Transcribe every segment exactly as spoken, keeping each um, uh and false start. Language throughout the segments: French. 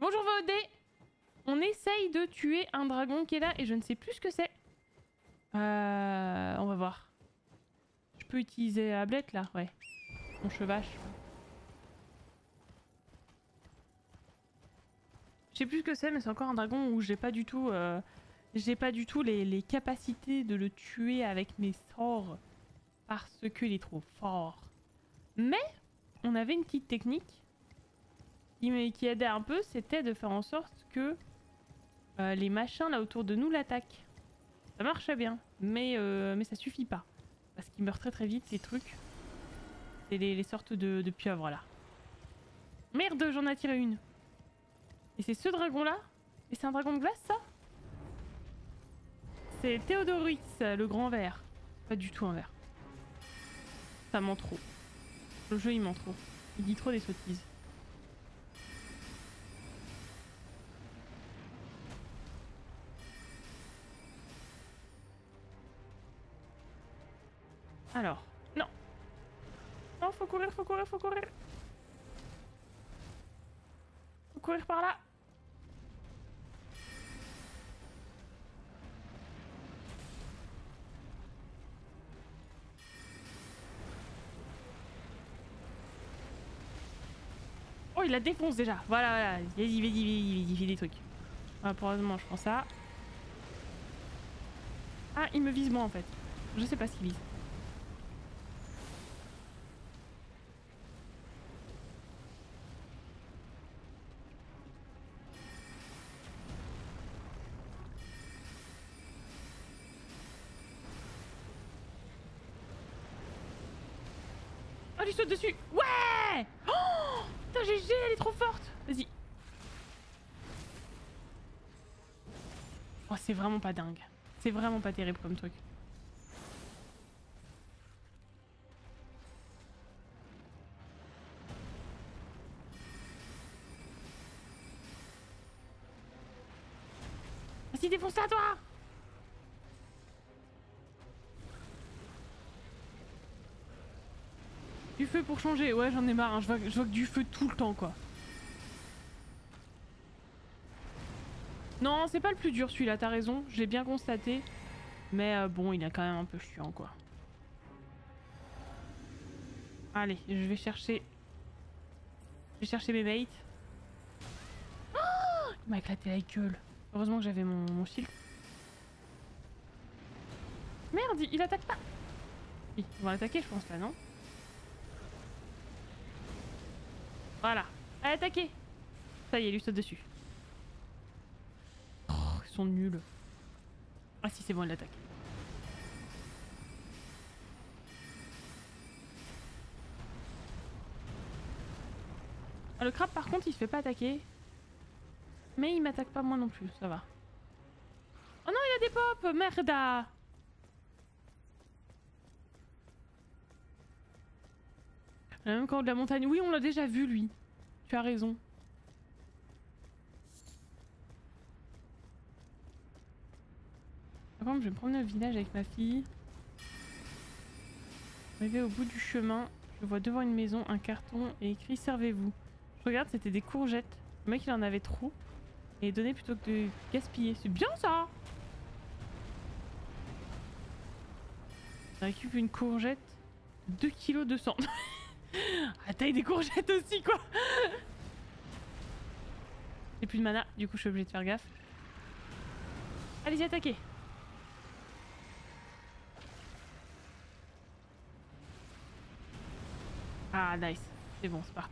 Bonjour V O D. On essaye de tuer un dragon qui est là et je ne sais plus ce que c'est. Euh, on va voir. Je peux utiliser la blette là, ouais. Mon chevache. Je sais plus ce que c'est, mais c'est encore un dragon où j'ai pas du tout, euh, j'ai pas du tout les, les capacités de le tuer avec mes sorts parce qu'il est trop fort. Mais on avait une petite technique qui, qui aidait un peu, c'était de faire en sorte que euh, les machins là autour de nous l'attaquent. Ça marchait bien, mais, euh, mais ça suffit pas. Parce qu'ils meurent très très vite, ces trucs. C'est les, les sortes de, de pieuvres là. Merde, j'en ai attiré une. Et c'est ce dragon là? Et c'est un dragon de glace ça? C'est Théodorix, le grand vert. Pas du tout un vert. Ça ment trop. Le jeu il ment trop. Il dit trop des sottises. Alors, non. Non, faut courir, faut courir, faut courir. Faut courir par là. Oh, il la défonce déjà. Voilà, voilà. Vas-y, vas-y, vas-y, vas-y, fais des trucs. Voilà, pour le moment, je prends ça. Ah, il me vise moi en fait. Je sais pas ce qu'il vise. Oh, il saute dessus. Ouais. Oh putain, G G, elle est trop forte. Vas-y. Oh, c'est vraiment pas dingue. C'est vraiment pas terrible comme truc. Vas-y, défonce-la, toi. Du feu pour changer. Ouais, j'en ai marre. Hein. Je, vois, je vois que du feu tout le temps, quoi. Non, c'est pas le plus dur, celui-là. T'as raison. Je l'ai bien constaté. Mais euh, bon, il est quand même un peu chiant, quoi. Allez, je vais chercher... Je vais chercher mes baits. Oh, il m'a éclaté la gueule. Heureusement que j'avais mon, mon shield. Merde, il attaque pas. Oui, ils vont l'attaquer, je pense, là, non? Voilà. Allez, attaquez. Ça y est, lui saute dessus. Oh, ils sont nuls. Ah si, c'est bon, il l'attaque. Ah, le crabe, par contre, il se fait pas attaquer. Mais il m'attaque pas moi non plus, ça va. Oh non, il a des pops. Merde. Le même camp de la montagne. Oui, on l'a déjà vu, lui. Tu as raison. Par contre, je vais me promener au village avec ma fille. Arrivé au bout du chemin, je vois devant une maison un carton et écrit « Servez-vous ». Je regarde, c'était des courgettes. Le mec, il en avait trop. Et donner plutôt que de gaspiller. C'est bien, ça. Ça récupère une courgette. deux kilos deux cents. La taille des courgettes aussi, quoi. J'ai plus de mana, du coup je suis obligée de faire gaffe. Allez-y, attaquez. Ah, nice. C'est bon, c'est parti.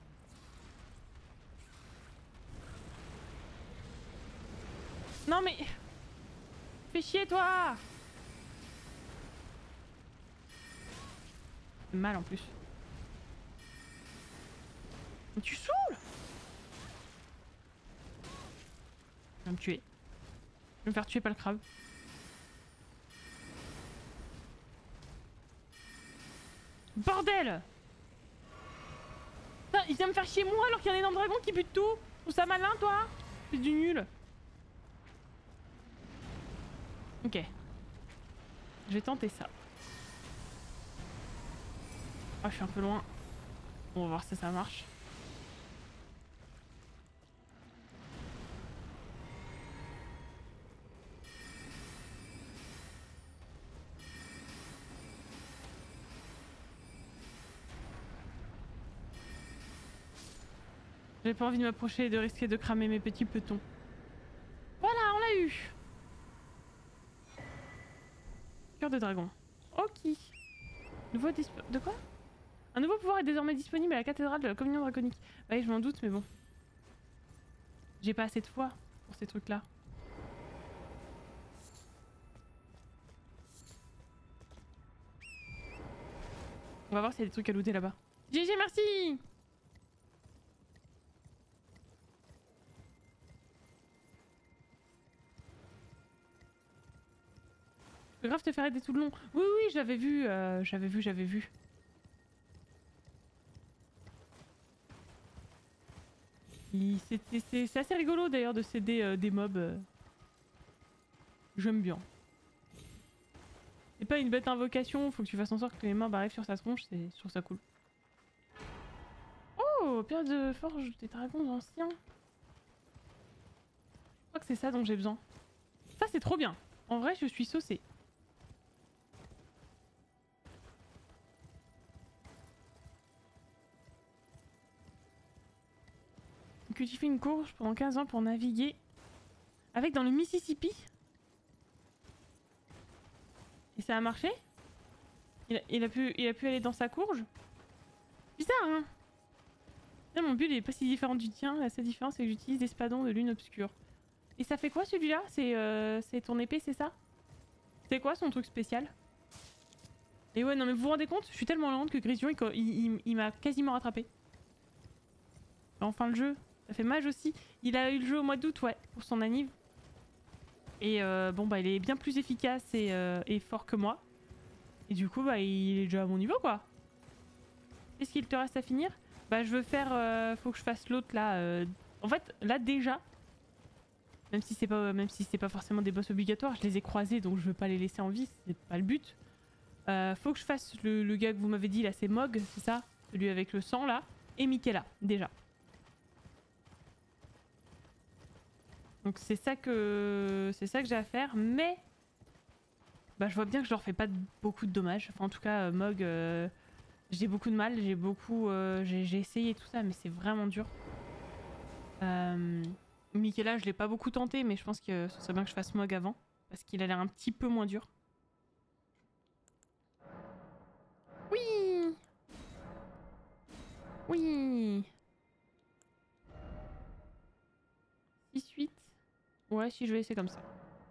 Non mais... Fais chier, toi. Mal en plus. Mais tu saoules. Il va me tuer. Je vais me faire tuer par le crabe. Bordel. Putain, il vient me faire chier moi alors qu'il y a un énorme dragon qui bute tout. Trouve ça malin, toi? C'est du nul. Ok. Je vais tenter ça. Ah, je suis un peu loin. On va voir si ça marche. J'ai pas envie de m'approcher et de risquer de cramer mes petits petons. Voilà, on l'a eu. Cœur de dragon. Ok. Nouveau dispo... De quoi? Un nouveau pouvoir est désormais disponible à la cathédrale de la communion draconique. Bah oui, je m'en doute, mais bon. J'ai pas assez de foi pour ces trucs-là. On va voir s'il y a des trucs à looter là-bas. G G, merci! Je peux grave te faire aider tout le long. Oui, oui, j'avais vu, euh, j'avais vu, j'avais vu. C'est assez rigolo d'ailleurs de s'aider euh, des mobs. Euh. J'aime bien. C'est pas une bête invocation, faut que tu fasses en sorte que les mobs arrivent sur sa tronche, c'est sur ça cool. Oh, pierre de forge des dragons anciens. Je crois que c'est ça dont j'ai besoin. Ça c'est trop bien. En vrai, je suis saucée. Cultiver une courge pendant quinze ans pour naviguer avec dans le Mississippi. Et ça a marché? il a, il, a pu, il a pu aller dans sa courge? Bizarre, hein? Là, mon build est pas si différent du tien. La seule différence, c'est que j'utilise des spadons de lune obscure. Et ça fait quoi celui-là? C'est euh, ton épée, c'est ça? C'est quoi son truc spécial? Et ouais, non mais vous vous rendez compte? Je suis tellement lente que Grision, il, il, il, il m'a quasiment rattrapé. Enfin le jeu. Ça fait mage aussi. Il a eu le jeu au mois d'août, ouais, pour son anniv. Et euh, bon bah il est bien plus efficace et, euh, et fort que moi. Et du coup bah il est déjà à mon niveau quoi. Qu'est-ce qu'il te reste à finir? Bah je veux faire... Euh, faut que je fasse l'autre là. Euh... En fait là déjà, même si c'est pas, même si c'est pas forcément des boss obligatoires, je les ai croisés donc je veux pas les laisser en vie, c'est pas le but. Euh, faut que je fasse le, le gars que vous m'avez dit là, c'est Mog, c'est ça? Celui avec le sang là. Et Michaela déjà. Donc c'est ça que c'est ça que j'ai à faire, mais bah je vois bien que je leur fais pas beaucoup de dommages. Enfin en tout cas euh, Mog, euh, j'ai beaucoup de mal, j'ai beaucoup, euh, j'ai essayé tout ça, mais c'est vraiment dur. Euh, Michaela, je l'ai pas beaucoup tenté, mais je pense que ce serait bien que je fasse Mog avant, parce qu'il a l'air un petit peu moins dur. Oui, oui. six huit. Ouais, si je vais essayer comme ça.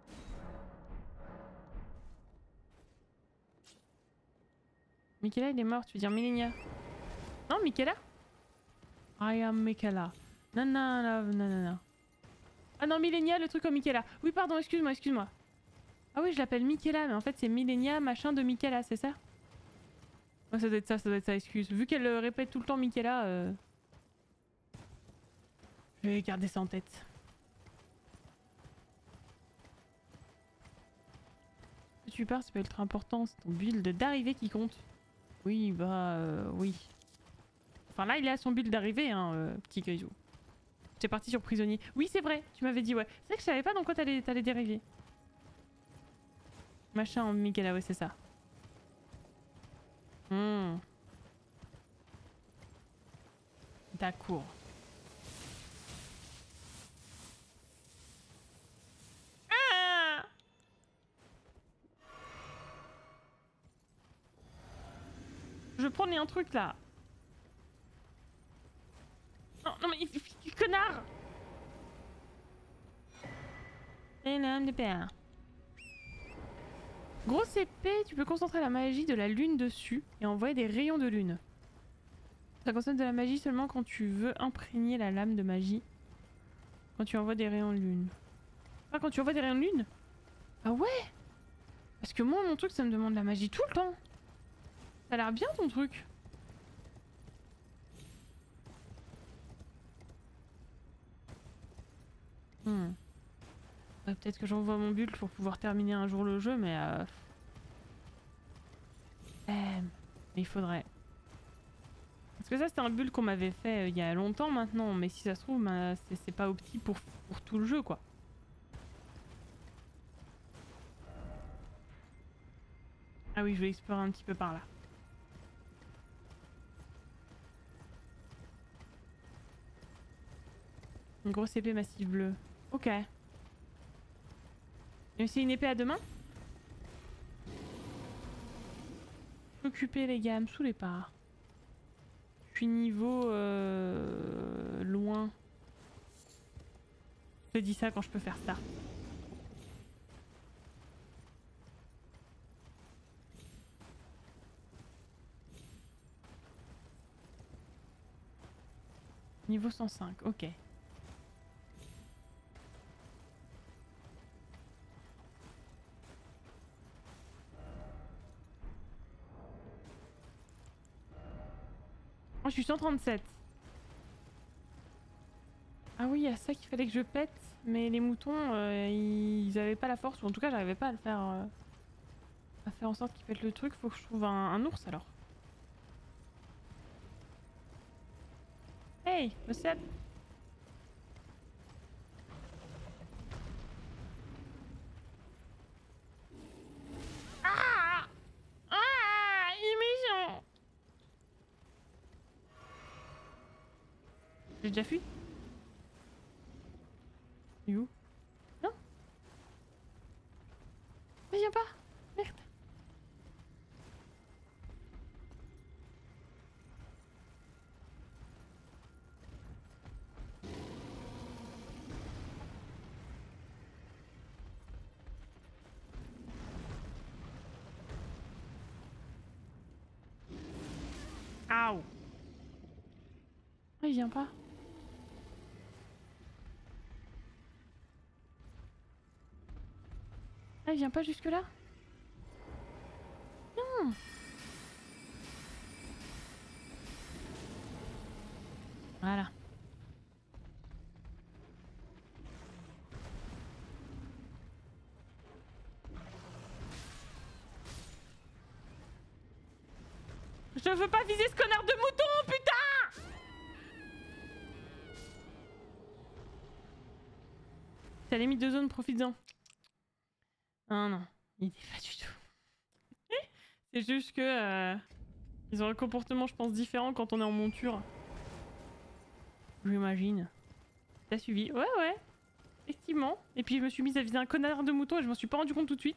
Michaela, il est mort, tu veux dire Milenia? Non, Michaela? I am Michaela. Nanana, nanana. Ah non, Milenia, le truc comme Michaela. Oui, pardon, excuse-moi, excuse-moi. Ah oui, je l'appelle Michaela, mais en fait c'est Milenia, machin de Michaela, c'est ça? Ouais, ça doit être ça, ça doit être ça, excuse. Vu qu'elle euh, répète tout le temps Michaela, euh... je vais garder ça en tête. Tu pars, c'est pas ultra important, c'est ton build d'arrivée qui compte. Oui, bah euh, oui. Enfin là, il est à son build d'arrivée, hein, euh, petit Kaizo. J'étais parti sur prisonnier. Oui, c'est vrai, tu m'avais dit, ouais. C'est vrai que je savais pas dans quoi t'allais dériver. Machin en Michaela, ouais, c'est ça. Hmm. D'accord. Ah! Je prenais un truc là. Non, non mais il, il, connard! Et l'homme de père. Grosse épée, tu peux concentrer la magie de la lune dessus et envoyer des rayons de lune. Ça consomme de la magie seulement quand tu veux imprégner la lame de magie. Quand tu envoies des rayons de lune. Ah, quand tu envoies des rayons de lune? Ah ouais? Parce que moi, mon truc, ça me demande de la magie tout le temps. Ça a l'air bien ton truc. Hmm. Ouais, peut-être que j'envoie mon build pour pouvoir terminer un jour le jeu, mais... Euh... Euh, mais il faudrait... Parce que ça, c'était un build qu'on m'avait fait euh, il y a longtemps maintenant, mais si ça se trouve, bah, c'est pas opti pour, pour tout le jeu, quoi. Ah oui, je vais explorer un petit peu par là. Une grosse épée massive bleue. Ok. Et c'est une épée à deux mains? Occupez les gars, me saoulez pas. Je suis niveau euh, loin. Je te dis ça quand je peux faire ça. Niveau cent cinq, ok. Moi je suis cent trente-sept. Ah oui, il y a ça qu'il fallait que je pète, mais les moutons, euh, ils avaient pas la force, ou en tout cas j'arrivais pas à le faire, euh, à faire en sorte qu'ils pètent le truc. Faut que je trouve un, un ours alors. Hey, what's up? Ah! Ah! Il est méchant! J'ai déjà fui? Il est où? Non? Mais viens pas! Merde! Aouh! Ah, il vient pas. Ah, il vient pas jusque là? Non! Voilà. Je veux pas viser ce connard de mouton, putain! T'as les mis de zone, profites-en. Non, non, il est pas du tout. C'est juste que euh, ils ont un comportement, je pense, différent quand on est en monture. J'imagine. T'as suivi? Ouais, ouais. Effectivement. Et puis je me suis mise à viser un connard de mouton et je m'en suis pas rendu compte tout de suite.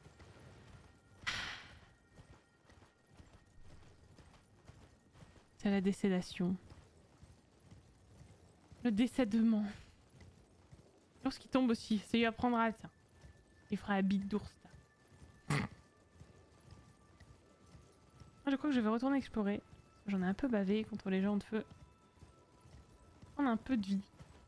C'est la décédation. Le décédement. Lorsqu'il tombe aussi, ça lui apprendra, tiens. Il fera la bite d'ours, là. Je crois que je vais retourner explorer. J'en ai un peu bavé contre les gens de feu. On a un peu de vie.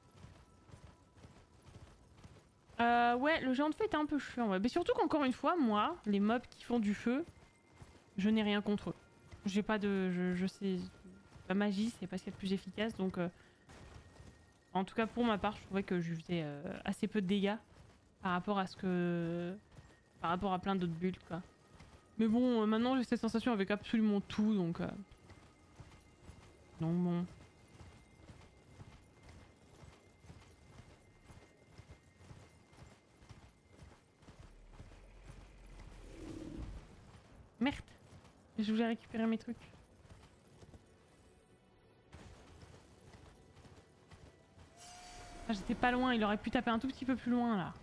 Euh, ouais, le géant de feu était un peu chiant, ouais. Mais surtout qu'encore une fois, moi, les mobs qui font du feu, je n'ai rien contre eux. J'ai pas de... Je, je sais... La magie, c'est pas ce qu'il y a de plus efficace, donc... Euh, en tout cas, pour ma part, je trouvais que je faisais euh, assez peu de dégâts par rapport à ce que... Par rapport à plein d'autres bulles, quoi. Mais bon, euh, maintenant j'ai cette sensation avec absolument tout, donc... Euh... Donc bon... Merde! Je voulais récupérer mes trucs. Ah, j'étais pas loin, il aurait pu taper un tout petit peu plus loin, là.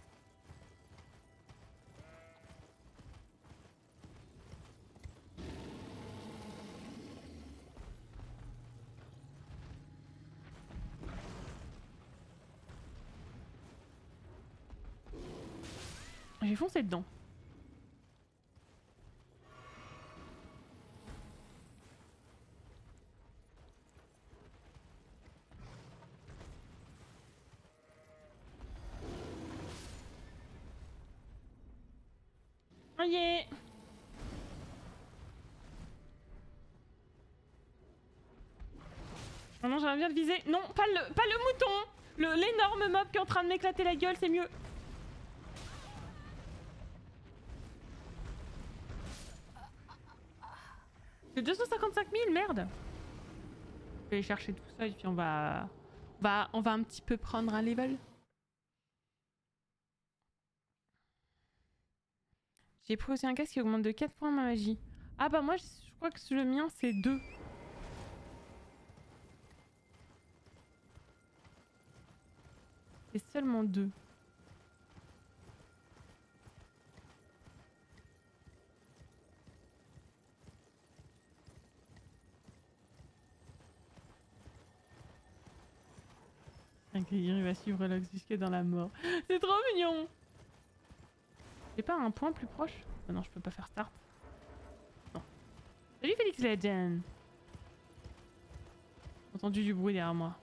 J'ai foncé dedans. Oh yeah! Oh non, j'aimerais bien le viser. Non, pas le, pas le mouton! Le, l'énorme mob qui est en train de m'éclater la gueule, c'est mieux. C'est deux cent cinquante-cinq mille, merde! Je vais aller chercher tout ça et puis on va... On va, on va un petit peu prendre un level. J'ai pris aussi un casque qui augmente de quatre points ma magie. Ah bah moi je crois que le mien c'est deux. c'était seulement deux. Un grillon, il va suivre Lox jusque dans la mort. C'est trop mignon! J'ai pas un point plus proche? Oh non, je peux pas faire start. Non. Salut Félix Legend! J'ai entendu du bruit derrière moi.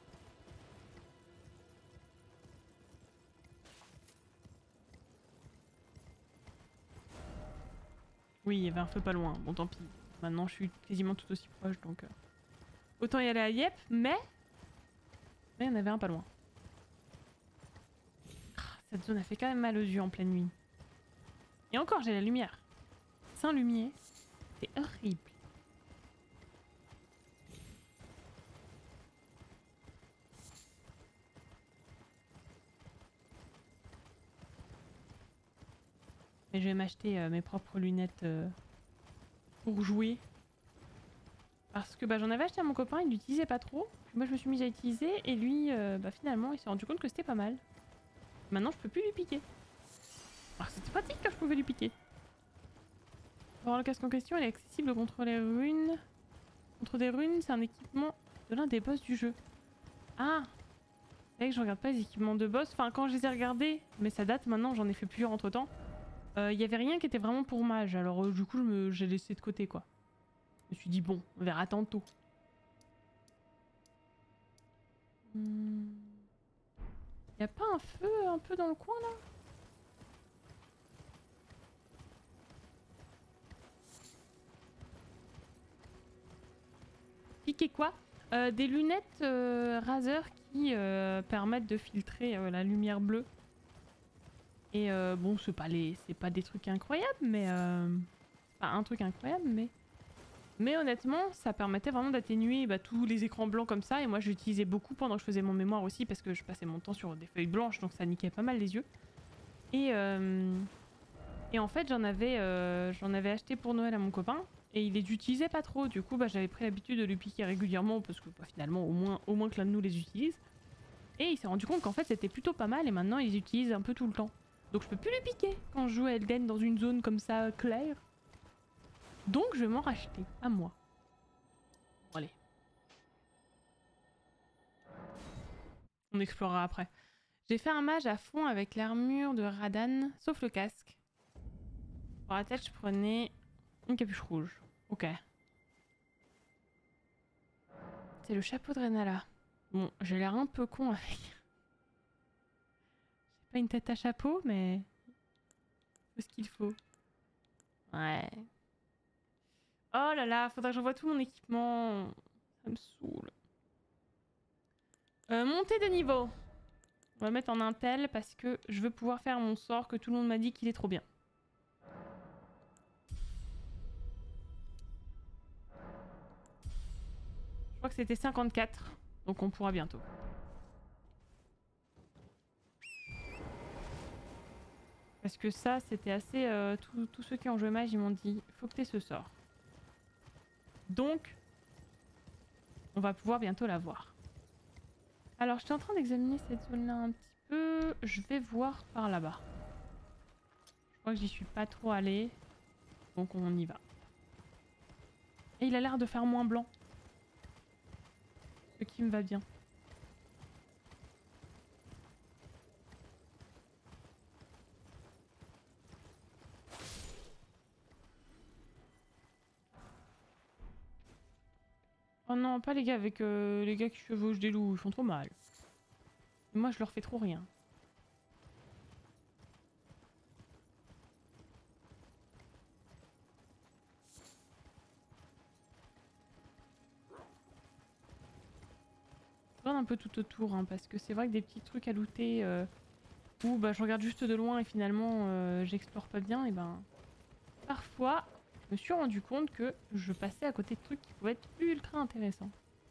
Oui, il y avait un feu pas loin. Bon, tant pis. Maintenant, je suis quasiment tout aussi proche, donc... Euh... Autant y aller à Yep, mais... Mais il y en avait un pas loin. Ah, cette zone a fait quand même mal aux yeux en pleine nuit. Et encore, j'ai la lumière. Sans lumière, c'est horrible. Mais je vais m'acheter euh, mes propres lunettes euh, pour jouer. Parce que bah, j'en avais acheté à mon copain, il l'utilisait pas trop. Puis moi je me suis mise à utiliser et lui, euh, bah, finalement, il s'est rendu compte que c'était pas mal. Maintenant je peux plus lui piquer. Alors c'était pratique quand je pouvais lui piquer. Alors le casque en question, il est accessible contre les runes. Contre des runes, c'est un équipement de l'un des boss du jeu. Ah! C'est vrai que je regarde pas les équipements de boss. Enfin quand je les ai regardés, mais ça date maintenant, j'en ai fait plusieurs entre temps. Il euh, y avait rien qui était vraiment pour mage, alors euh, du coup j'ai laissé de côté quoi. Je me suis dit bon, on verra tantôt. Hmm. Y a pas un feu un peu dans le coin là? Piquer quoi? euh, Des lunettes euh, Razer qui euh, permettent de filtrer euh, la lumière bleue. Et euh, bon, c'est pas les, c'est pas des trucs incroyables, mais euh, pas un truc incroyable, mais mais honnêtement, ça permettait vraiment d'atténuer bah, tous les écrans blancs comme ça. Et moi, j'utilisais beaucoup pendant que je faisais mon mémoire aussi parce que je passais mon temps sur des feuilles blanches, donc ça niquait pas mal les yeux. Et euh, et en fait, j'en avais euh, j'en avais acheté pour Noël à mon copain et il les utilisait pas trop. Du coup, bah, j'avais pris l'habitude de lui piquer régulièrement parce que bah, finalement, au moins au moins que l'un de nous les utilise. Et il s'est rendu compte qu'en fait, c'était plutôt pas mal et maintenant, ils les utilisent un peu tout le temps. Donc je peux plus lui piquer quand je joue à Elden dans une zone comme ça claire. Donc je vais m'en racheter à moi. Bon, allez. On explorera après. J'ai fait un mage à fond avec l'armure de Radan, sauf le casque. Pour la tête, je prenais une capuche rouge. Ok. C'est le chapeau de Renala. Bon, j'ai l'air un peu con avec. J'ai pas une tête à chapeau, mais... c'est ce qu'il faut. Ouais. Oh là là, faudra que j'envoie tout mon équipement. Ça me saoule. Euh, montée de niveau. On va mettre en intel parce que je veux pouvoir faire mon sort que tout le monde m'a dit qu'il est trop bien. Je crois que c'était cinquante-quatre, donc on pourra bientôt. Parce que ça, c'était assez... Euh, Tous ceux qui ont joué mage, ils m'ont dit « faut que t'aies ce sort ». Donc, on va pouvoir bientôt l'avoir. Alors, j'étais en train d'examiner cette zone-là un petit peu. Je vais voir par là-bas. Je crois que j'y suis pas trop allée. Donc, on y va. Et il a l'air de faire moins blanc. Ce qui me va bien. Oh non, pas les gars avec euh, les gars qui chevauchent des loups, ils font trop mal. Et moi je leur fais trop rien. Je regarde un peu tout autour hein, parce que c'est vrai que des petits trucs à looter euh, où bah, je regarde juste de loin et finalement euh, j'explore pas bien et ben parfois je me suis rendu compte que je passais à côté de trucs qui pouvaient être ultra intéressants.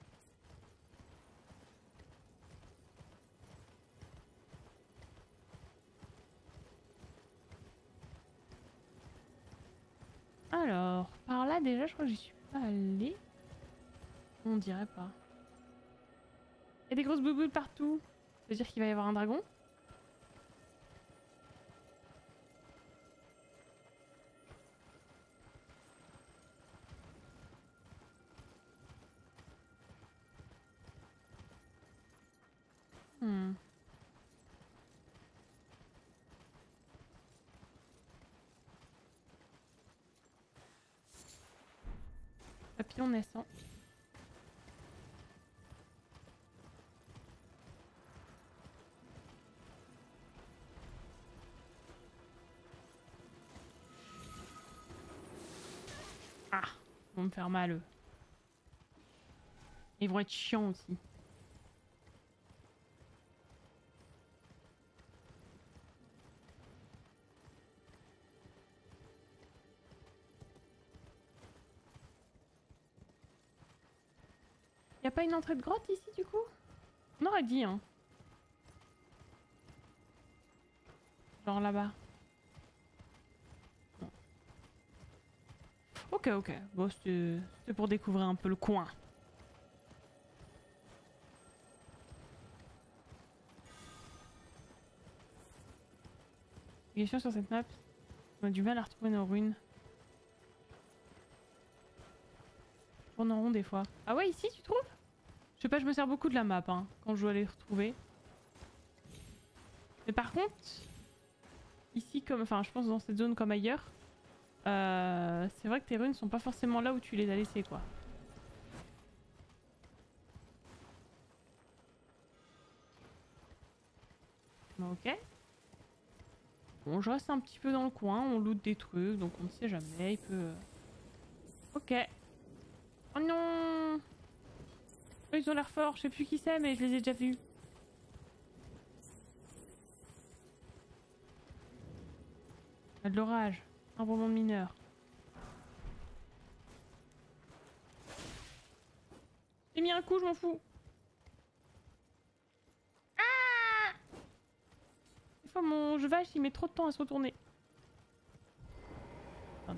Alors, par là déjà, je crois que j'y suis pas allée. On dirait pas. Il y a des grosses bouboules partout. Ça veut dire qu'il va y avoir un dragon? Hmm. Papillon naissant. Ah, ils vont me faire mal eux. Ils vont être chiants aussi. Y a pas une entrée de grotte ici du coup? On aurait dit hein. Genre là-bas. Non. Ok ok. Bon c'était pour découvrir un peu le coin. Question sur cette map. On a du mal à retrouver nos runes. Je tourne en rond des fois. Ah ouais ici tu trouves? Je sais pas, je me sers beaucoup de la map hein, quand je dois les retrouver. Mais par contre, ici comme, enfin je pense dans cette zone comme ailleurs, euh, c'est vrai que tes runes sont pas forcément là où tu les as laissées quoi. Ok. Bon, je reste un petit peu dans le coin, on loot des trucs, donc on ne sait jamais, il peut... Ok. Oh non! Eux, ils ont l'air forts, je sais plus qui c'est, mais je les ai déjà vus. Il y a de l'orage, un moment de mineur. J'ai mis un coup, je m'en fous. Ah! Des fois, mon jeu vache, il met trop de temps à se retourner. Attendez.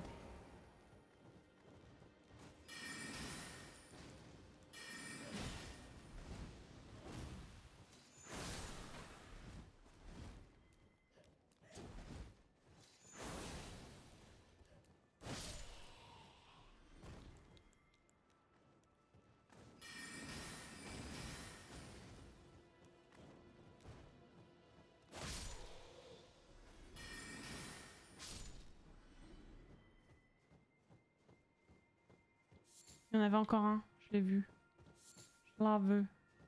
Il y en avait encore un, je l'ai vu. Je la veux.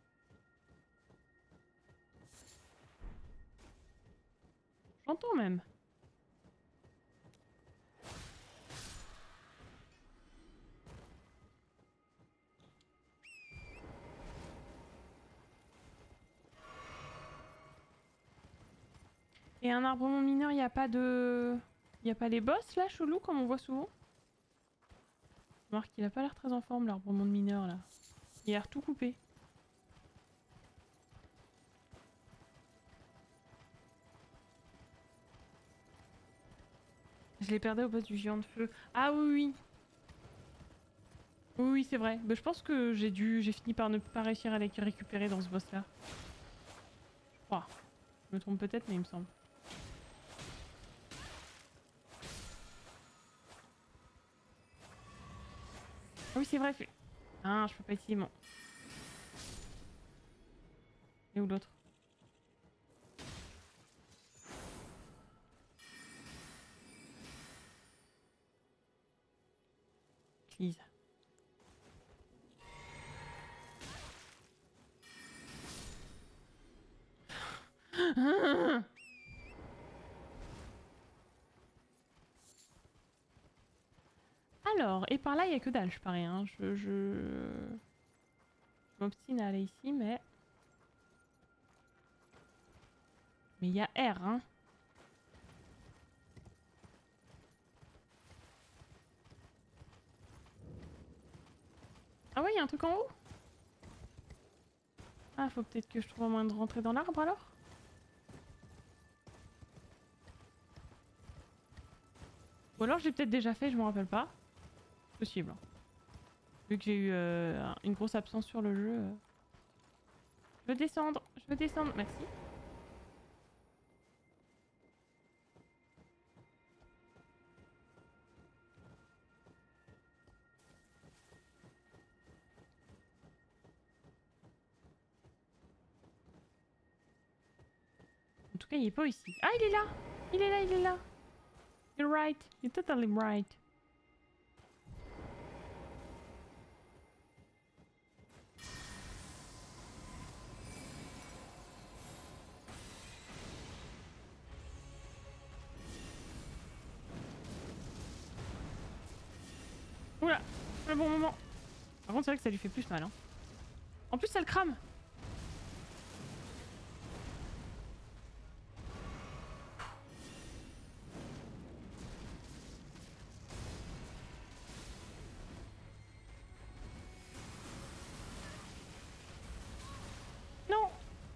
J'entends même. Et un arbrement mineur, il n'y a pas de... Il n'y a pas les boss là, chelou, comme on voit souvent? Remarque, il a pas l'air très en forme l'arbrement de mineur là. Il a l'air tout coupé. Je l'ai perdu au boss du géant de feu. Ah oui oui. Oui oui c'est vrai. Mais je pense que j'ai dû, j'ai fini par ne pas réussir à les récupérer dans ce boss là. Je crois. Je me trompe peut-être mais il me semble. Ah oui c'est vrai. Ah je peux pas essayer mon. Et où l'autre? Please. Alors, et par là, il n'y a que dalle, je parie. Hein. Je, je... je m'obstine à aller ici, mais... Mais il y a R, hein. Ah ouais, il y a un truc en haut? Ah, faut peut-être que je trouve un moyen de rentrer dans l'arbre, alors? Ou alors j'ai peut-être déjà fait, je me rappelle pas. Possible. Hein. Vu que j'ai eu euh, une grosse absence sur le jeu. Euh... Je veux descendre, je veux descendre, merci. tout cas, il est pas ici. Ah, il est là! Il est là, il est là! You're right. You're totally right. Oula! Le bon moment. Par contre, c'est vrai que ça lui fait plus mal. Hein. En plus, ça le crame! Non!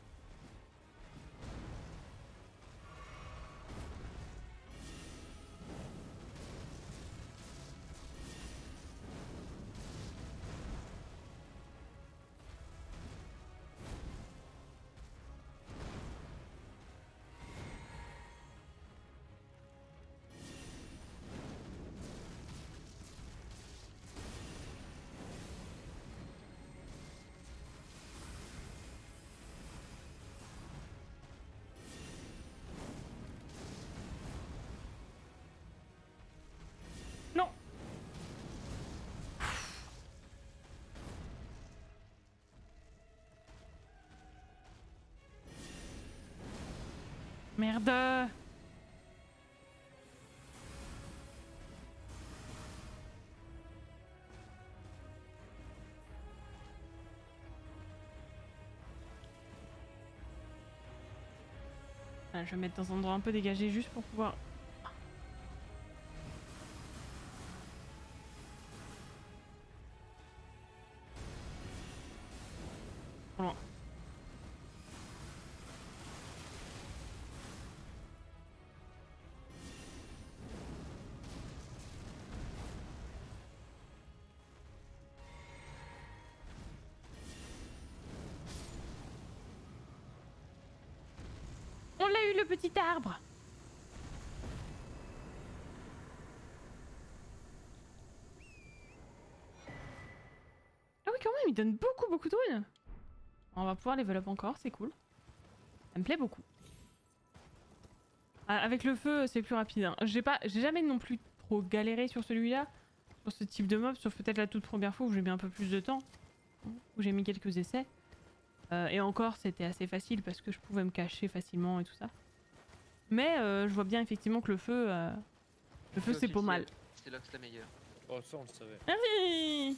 Non! Merde! Ah, je vais mettre dans un endroit un peu dégagé juste pour pouvoir... Bon. On l'a eu le petit arbre! Ah oui quand même, il donne beaucoup beaucoup de runes! On va pouvoir level up encore, c'est cool. Ça me plaît beaucoup. Ah, avec le feu, c'est plus rapide. Hein. J'ai pas, j'ai jamais non plus trop galéré sur celui-là, sur ce type de mob, sauf peut-être la toute première fois où j'ai mis un peu plus de temps, où j'ai mis quelques essais. Euh, et encore, c'était assez facile parce que je pouvais me cacher facilement et tout ça. Mais euh, je vois bien effectivement que le feu, euh, le feu c'est pas mal. C'est là que c'est la meilleure. Oh ça on le savait. Merci.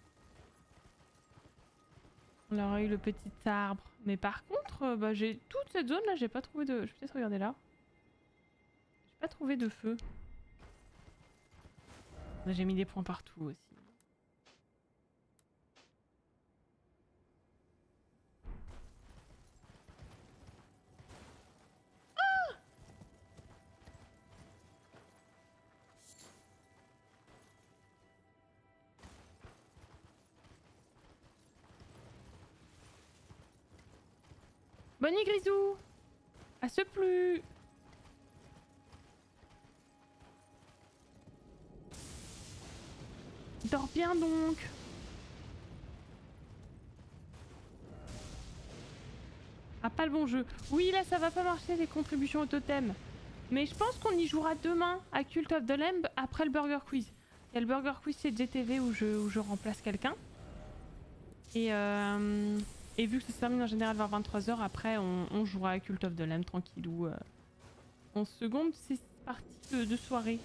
On aurait eu le petit arbre. Mais par contre, euh, bah, j'ai toute cette zone là, j'ai pas trouvé de... Je vais peut-être regarder là. J'ai pas trouvé de feu. J'ai mis des points partout aussi. Ah! Bonne nuit Grisou. À ce plus. Dors bien donc. Ah pas le bon jeu. Oui là ça va pas marcher les contributions au totem. Mais je pense qu'on y jouera demain à Cult of the Lamb après le Burger Quiz. Il y a le Burger Quiz c'est G T V où je, où je remplace quelqu'un. Et, euh, et vu que ça se termine en général vers vingt-trois heures, après on, on jouera à Cult of the Lamb tranquillou. Euh, en seconde c'est parti de, de soirée.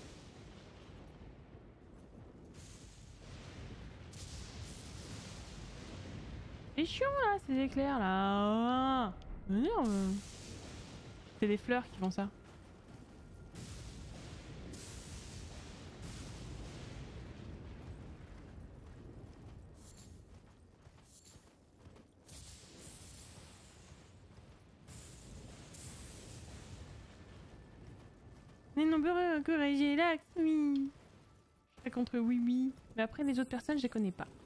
C'est chiant là ces éclairs là. Euh, c'est les fleurs qui font ça. On est nombreux à encourager l'axe, oui. Je serais contre oui oui. Mais après les autres personnes je les connais pas.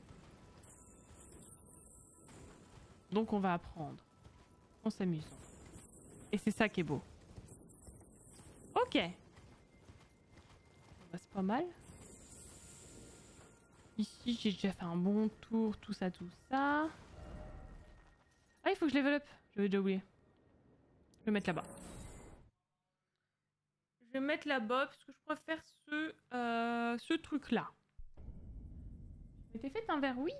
Donc on va apprendre. En s'amusant. Et c'est ça qui est beau. Ok. Bah, c'est pas mal. Ici j'ai déjà fait un bon tour, tout ça, tout ça. Ah il faut que je level up. J'avais déjà oublié. Je vais le mettre là-bas. Je vais mettre là-bas parce que je préfère ce, euh, ce truc-là. Mais t'es fait un verre, oui.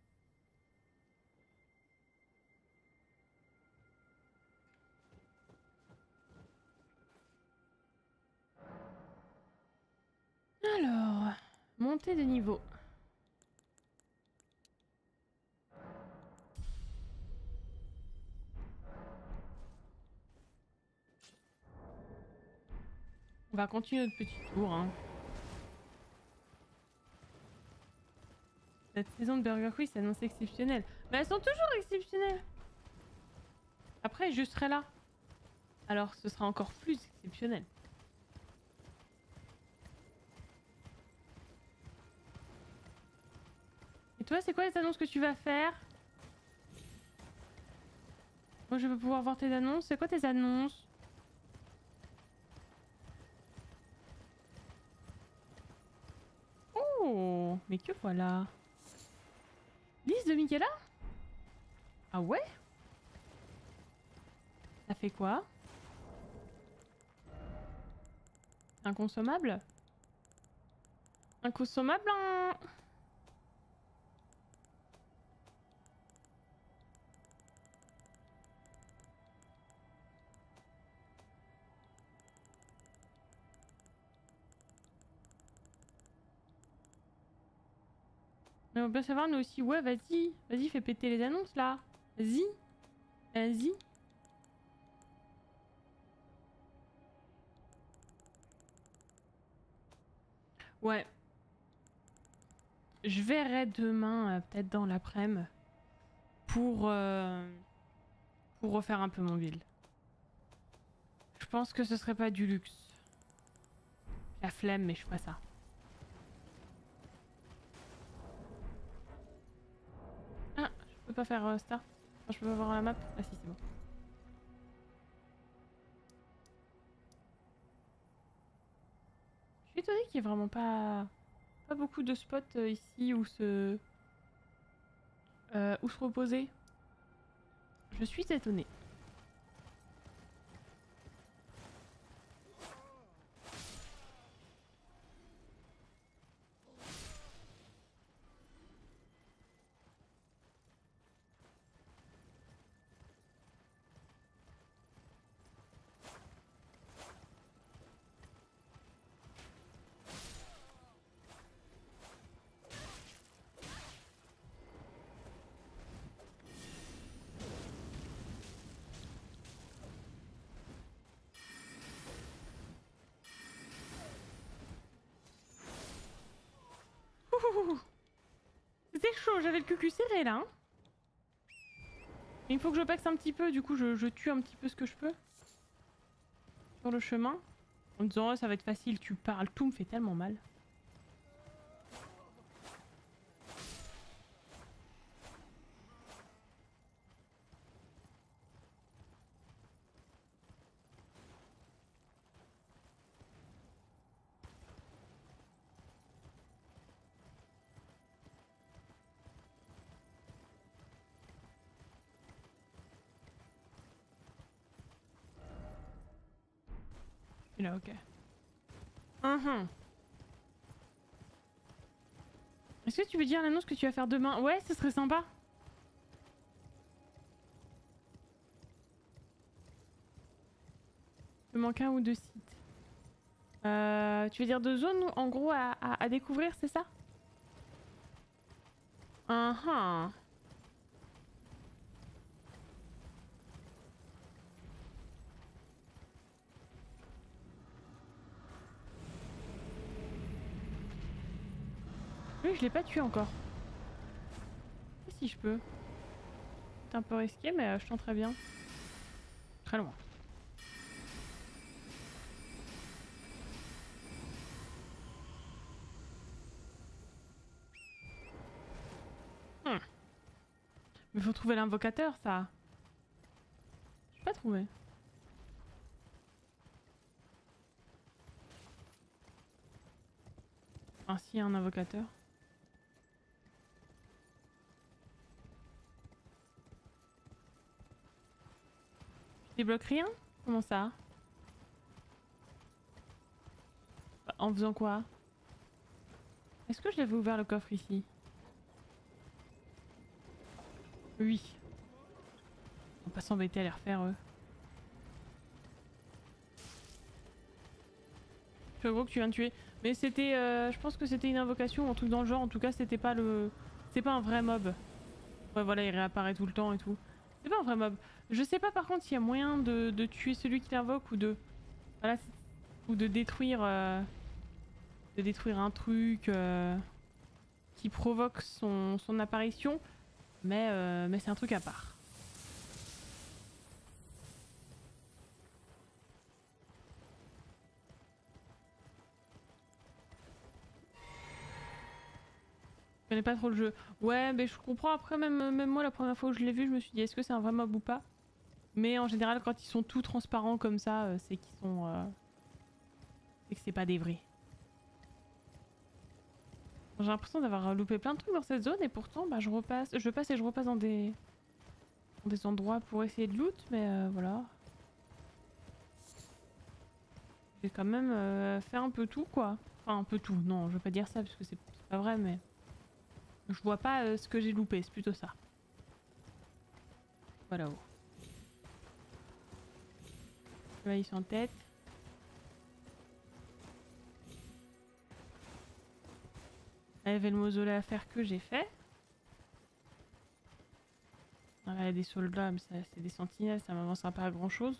Alors, montée de niveau. On va continuer notre petit tour. Hein. Cette saison de Burger Quiz s'annonce exceptionnelle. Mais elles sont toujours exceptionnelles. Après, je serai là. Alors, ce sera encore plus exceptionnel. Et toi, c'est quoi les annonces que tu vas faire? Moi, je veux pouvoir voir tes annonces. C'est quoi tes annonces? Oh, mais que voilà. Liste de Michaela? Ah ouais? Ça fait quoi? Inconsommable? Inconsommable en... Mais on peut savoir nous aussi. Ouais, vas-y. Vas-y, fais péter les annonces là. Vas-y. Vas-y. Ouais. Je verrai demain, euh, peut-être dans l'après-midi, pour, euh, pour refaire un peu mon build. Je pense que ce serait pas du luxe. La flemme, mais je ferai ça. Ah, je peux pas faire euh, star. Enfin, je peux pas voir la map. Ah si, c'est bon. Je suis étonnée qu'il y ait vraiment pas, pas beaucoup de spots euh, ici où se... Euh, où se reposer. Je suis étonnée. C'était chaud, j'avais le cul serré là. Hein. Il faut que je paxe un petit peu, du coup je, je tue un petit peu ce que je peux. Sur le chemin. En me disant oh, ça va être facile, tu parles, tout me fait tellement mal. Il est ok. Uh-huh. Est-ce que tu veux dire l'annonce que tu vas faire demain? Ouais, ce serait sympa. Il me manque un ou deux sites. Euh, tu veux dire deux zones en gros à, à, à découvrir, c'est ça? Uh-huh. Lui, je l'ai pas tué encore. Si je peux. C'est un peu risqué, mais euh, je tente très bien. Très loin. Hmm. Mais faut trouver l'invocateur, ça. Je pas trouvé. Ah, si, un invocateur. Tu débloques rien? Comment ça? En faisant quoi? Est-ce que je l'avais ouvert le coffre ici? Oui. On va pas s'embêter à les refaire eux. Je suis gros que tu viens de tuer. Mais c'était... Euh, je pense que c'était une invocation ou un truc dans le genre. En tout cas c'était pas le... C'est pas un vrai mob. Ouais voilà, il réapparaît tout le temps et tout. C'est pas un vrai mob. Je sais pas par contre s'il y a moyen de, de tuer celui qui l'invoque ou de... Voilà, ou de détruire... Euh, de détruire un truc euh, qui provoque son, son apparition. Mais, euh, mais c'est un truc à part. Je connais pas trop le jeu. Ouais, mais je comprends après, même, même moi, la première fois où je l'ai vu, je me suis dit est-ce que c'est un vrai mob ou pas? Mais en général, quand ils sont tout transparents comme ça, euh, c'est qu'ils sont. Euh... C'est que c'est pas des vrais. J'ai l'impression d'avoir loupé plein de trucs dans cette zone et pourtant, bah, je repasse. Je passe et je repasse dans des. Dans des endroits pour essayer de loot, mais euh, voilà. J'ai quand même euh, fait un peu tout, quoi. Enfin, un peu tout. Non, je veux pas dire ça parce que c'est pas vrai, mais. Je vois pas euh, ce que j'ai loupé, c'est plutôt ça. Voilà. Oh. Là, ils sont en tête. Il y avait le mausolée à faire que j'ai fait. Il y a des soldats, mais c'est des sentinelles, ça m'avancera pas à grand chose.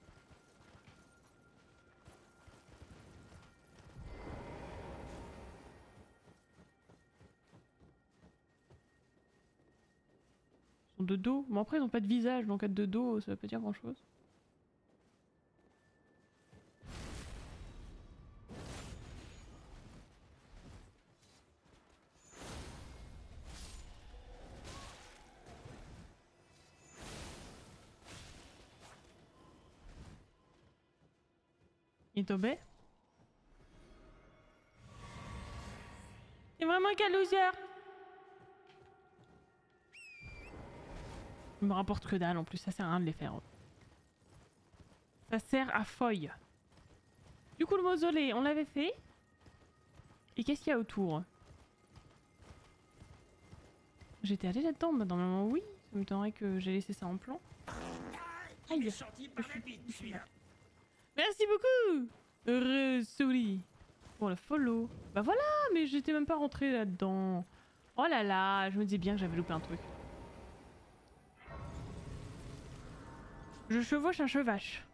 Ils sont de dos. Bon après ils ont pas de visage, donc être de dos ça veut pas dire grand chose. Il est tombé. C'est vraiment quel loser. Il me rapporte que dalle en plus, ça sert à rien de les faire. Ça sert à feuille. Du coup le mausolée, on l'avait fait. Et qu'est-ce qu'il y a autour? J'étais allée là-dedans, bah normalement oui. Ça me tendrait que j'ai laissé ça en plan. Aïe. Merci beaucoup. Heureuse souris. Pour le follow. Bah voilà, mais j'étais même pas rentrée là-dedans. Oh là là, je me disais bien que j'avais loupé un truc. Je chevauche un chevache.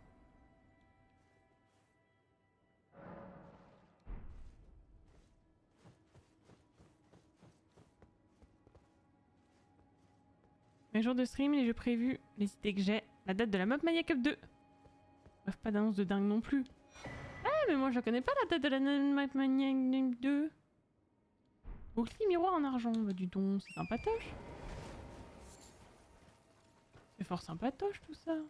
Mes jours de stream, les jeux prévus, les idées que j'ai, la date de la Mob Mania Cup deux. Bref, pas d'annonce de dingue non plus. Ah, mais moi je la connais pas la date de la Mob Mania Cup deux. Bouclier miroir en argent, bah du don, c'est sympatoche. C'est fort sympatoche tout ça.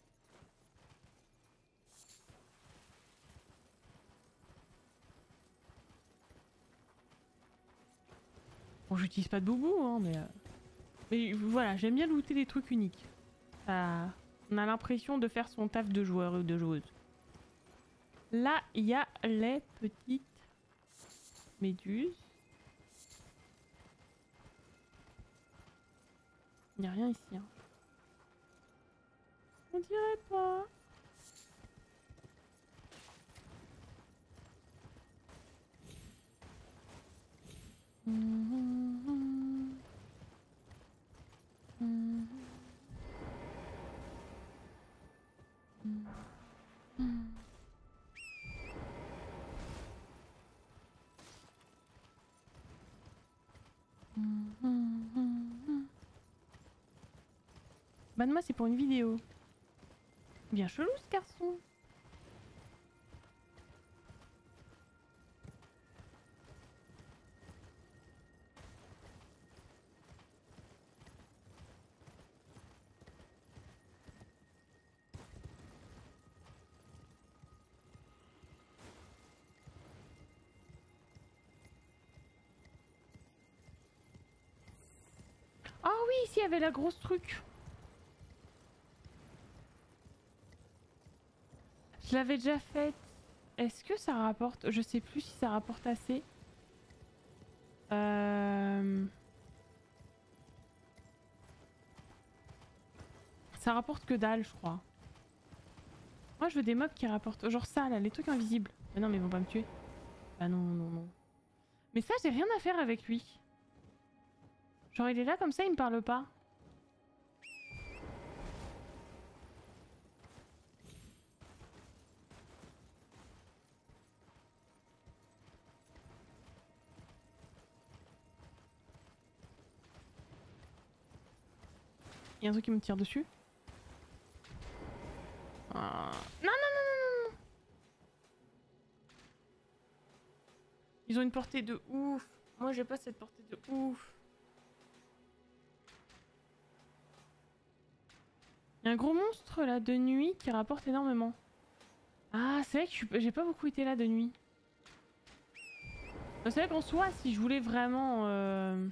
Bon, j'utilise pas de boubou, hein, mais... Euh... Mais voilà, j'aime bien looter des trucs uniques. Ça... On a l'impression de faire son taf de joueur ou de joueuse. Là, il y a les petites méduses. Il n'y a rien ici. Hein. On dirait pas. Mmh, mmh, mmh. Bah moi c'est pour une vidéo. Bien chelou ce garçon. Ah oui, ici il y avait la grosse truc. Je l'avais déjà faite. est-ce que ça rapporte? Je sais plus si ça rapporte assez. Euh... Ça rapporte que dalle, je crois. Moi, je veux des mobs qui rapportent. Genre ça, là, les trucs invisibles. Mais non, mais ils vont pas me tuer. Ah non, non, non. Mais ça, j'ai rien à faire avec lui. Genre, il est là comme ça, il me parle pas. Il y a un truc qui me tire dessus. Ah. Non, non, non, non, non. Ils ont une portée de ouf. Moi, j'ai pas cette portée de ouf. Il y a un gros monstre là de nuit qui rapporte énormément. Ah, c'est vrai que j'ai pas beaucoup été là de nuit. C'est vrai qu'en soi, si je voulais vraiment... Euh...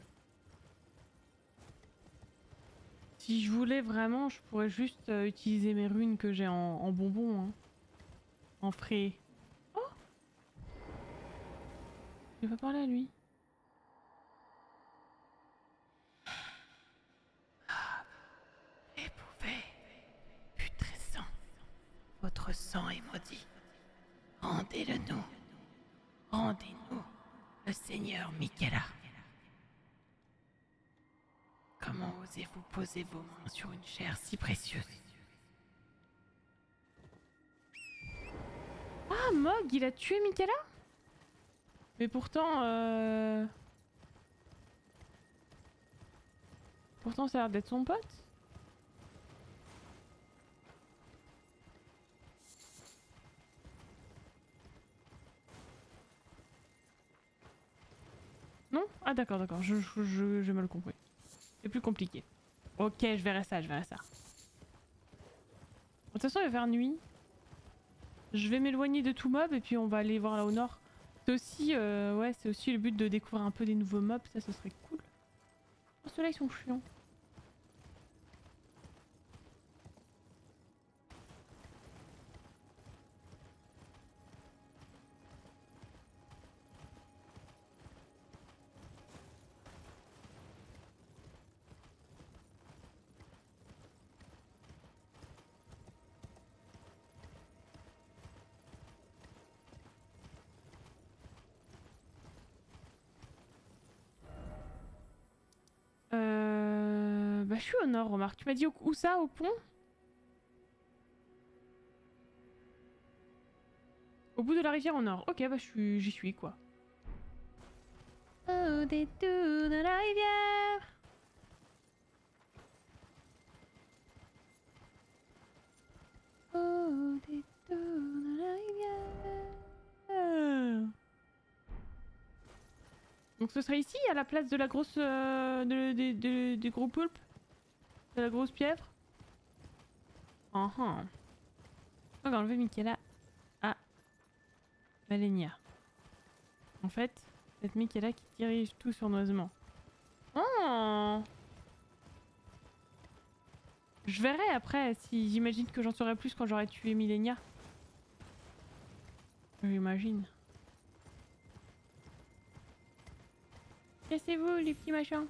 Si je voulais vraiment, je pourrais juste euh, utiliser mes runes que j'ai en, en bonbons. Hein. En frais. Oh! Je vais pas parler à lui. Épouvez, putrescent. Votre sang est maudit. Rendez-le nous. Rendez-nous le Seigneur Miquella. Comment osez-vous poser vos mains sur une chair si précieuse? Ah, Mog, il a tué Miquella? Mais pourtant, euh... Pourtant, ça a l'air d'être son pote. Non? Ah d'accord, d'accord, je, je, je, j'ai mal compris. C'est plus compliqué. Ok, je verrai ça, je verrai ça. De toute façon, il va faire nuit. Je vais m'éloigner de tout mob et puis on va aller voir là au nord. C'est aussi, euh, ouais, c'est aussi le but de découvrir un peu des nouveaux mobs, ça, ce serait cool. Oh, ceux-là, ils sont chiants. Euh... Bah, je suis au nord, remarque. Tu m'as dit où, où ça, au pont? Au bout de la rivière au nord. Ok, bah, j'y suis, quoi. Au détour de la rivière. Au détour de la rivière. Donc ce serait ici, à la place de la grosse... Euh, de, de, de, des gros poulpes? De la grosse pieuvre? Ah uh -huh. On va enlever Miquella à Malenia. En fait, cette Miquella qui dirige tout sournoisement. Oh! Je verrai après si j'imagine que j'en saurai plus quand j'aurai tué Millenia. J'imagine. Cassez-vous les petits machins.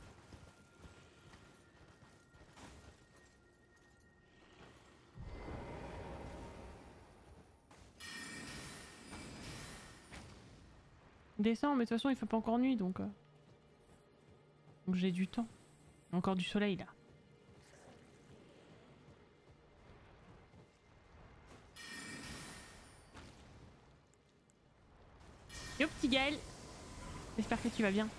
Descends, mais de toute façon il fait pas encore nuit donc... Euh... Donc j'ai du temps. Encore du soleil là. Yo petit Gaël. J'espère que tu vas bien.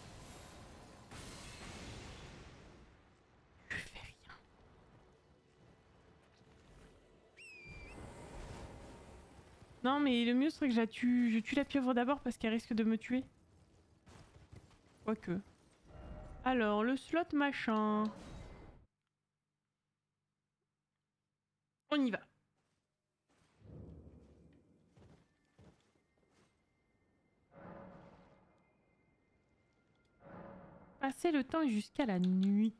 Je fais rien. Non mais le mieux serait que je tue, je tue la pieuvre d'abord parce qu'elle risque de me tuer. Quoique. Alors le slot machin. On y va. Passer le temps jusqu'à la nuit.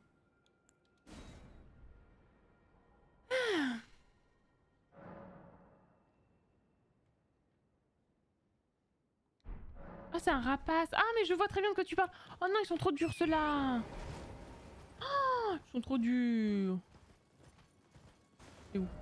c'est un rapace. Ah, mais je vois très bien de quoi tu parles. Oh non, ils sont trop durs ceux-là. Oh, ils sont trop durs. C'est où?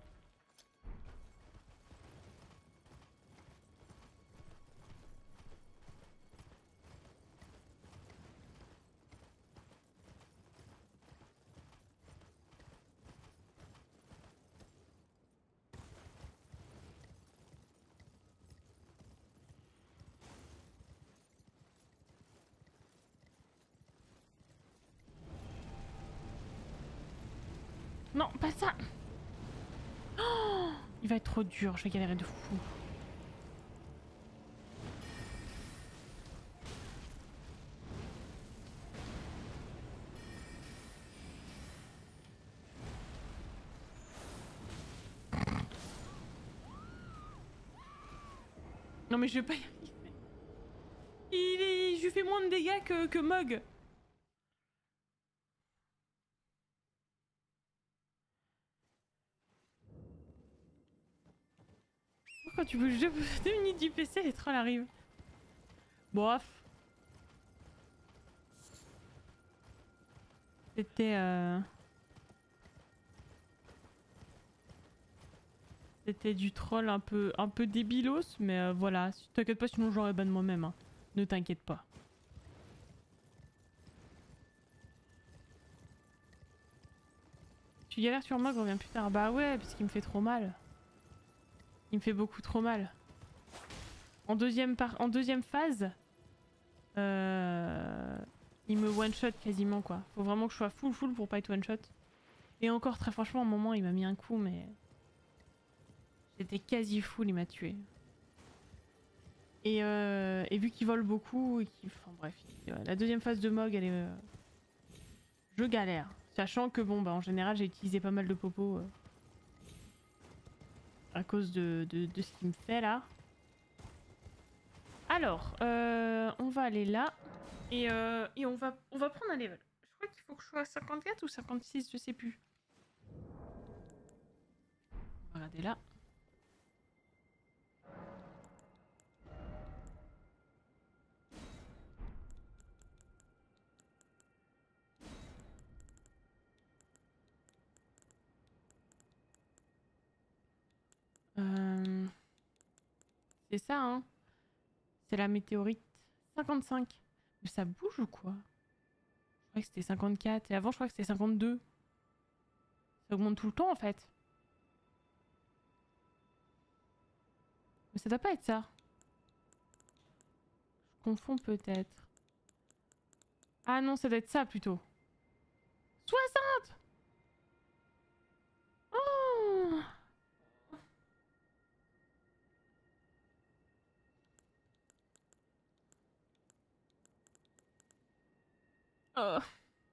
Non, pas ça. Oh, il va être trop dur, je vais galérer de fou. Non mais je vais pas y arriver. Il est... Je lui fais moins de dégâts que, que Mog. Quand tu bouges deux, deux minutes du P C, les trolls arrivent. Bof. C'était... Euh... C'était du troll un peu, un peu débilos, mais euh, voilà. T'inquiète pas, sinon j'aurais ban moi-même. Hein. Ne t'inquiète pas. Tu galères sur Mog, reviens plus tard. Bah ouais, parce qu'il me fait trop mal. Il me fait beaucoup trop mal. En deuxième, par... en deuxième phase, euh... il me one-shot quasiment quoi. Faut vraiment que je sois full full pour pas être one-shot. Et encore très franchement, à un moment il m'a mis un coup mais... J'étais quasi full, il m'a tué. Et, euh... et vu qu'il vole beaucoup et qu'il... Enfin bref, il... la deuxième phase de Mog elle est... Euh... Je galère. Sachant que bon bah en général j'ai utilisé pas mal de popos. Euh... À cause de, de, de ce qu'il me fait là. Alors, euh, on va aller là. Et, euh, et on, va, on va prendre un level. Je crois qu'il faut que je sois à cinquante-quatre ou cinquante-six, je sais plus. On va regarder là. Euh... C'est ça, hein. C'est la météorite. cinquante-cinq. Mais ça bouge ou quoi? Je crois que c'était cinquante-quatre. Et avant, je crois que c'était cinquante-deux. Ça augmente tout le temps, en fait. Mais ça doit pas être ça. Je confonds peut-être. Ah non, ça doit être ça, plutôt. soixante! Oh! Oh.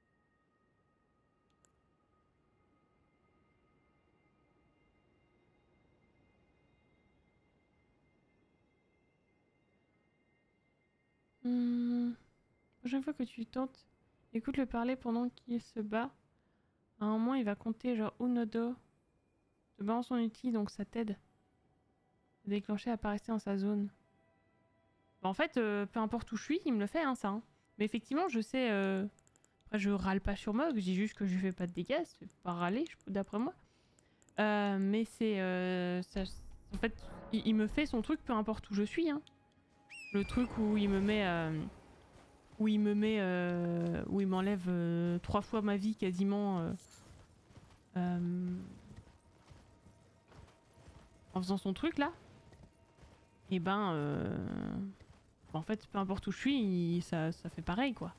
Hmm. Prochaine fois que tu tentes, écoute-le parler pendant qu'il se bat. À un moment, il va compter genre Unodo. Te balance son outil, donc ça t'aide. Déclencher apparaissait dans sa zone. Bah, en fait, euh, peu importe où je suis, il me le fait, hein, ça. Hein. Mais effectivement, je sais... Euh... Après, je râle pas sur Mog, je dis juste que je lui fais pas de dégâts. C'est pas râler, d'après moi. Euh, mais c'est... Euh, ça... En fait, il, il me fait son truc peu importe où je suis. Hein. Le truc où il me met... Euh... Où il me met... Euh... Où il m'enlève euh, trois fois ma vie quasiment... Euh... Euh... En faisant son truc là. Et ben... Euh... En fait, peu importe où je suis, il... ça, ça fait pareil quoi.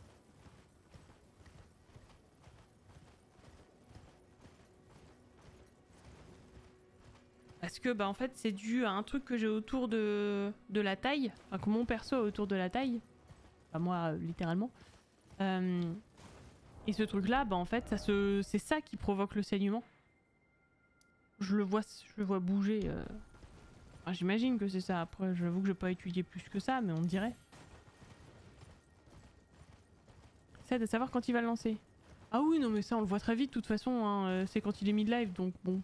Parce que bah en fait c'est dû à un truc que j'ai autour de, de la taille, enfin que mon perso a autour de la taille, enfin moi euh, littéralement. Euh... Et ce truc là, bah en fait ça se... c'est ça qui provoque le saignement. Je le vois, je le vois bouger. Euh... Enfin, j'imagine que c'est ça, après j'avoue que j'ai pas étudié plus que ça, mais on dirait. C'est de savoir quand il va le lancer. Ah oui non mais ça on le voit très vite de toute façon, hein. C'est quand il est mid-live donc bon.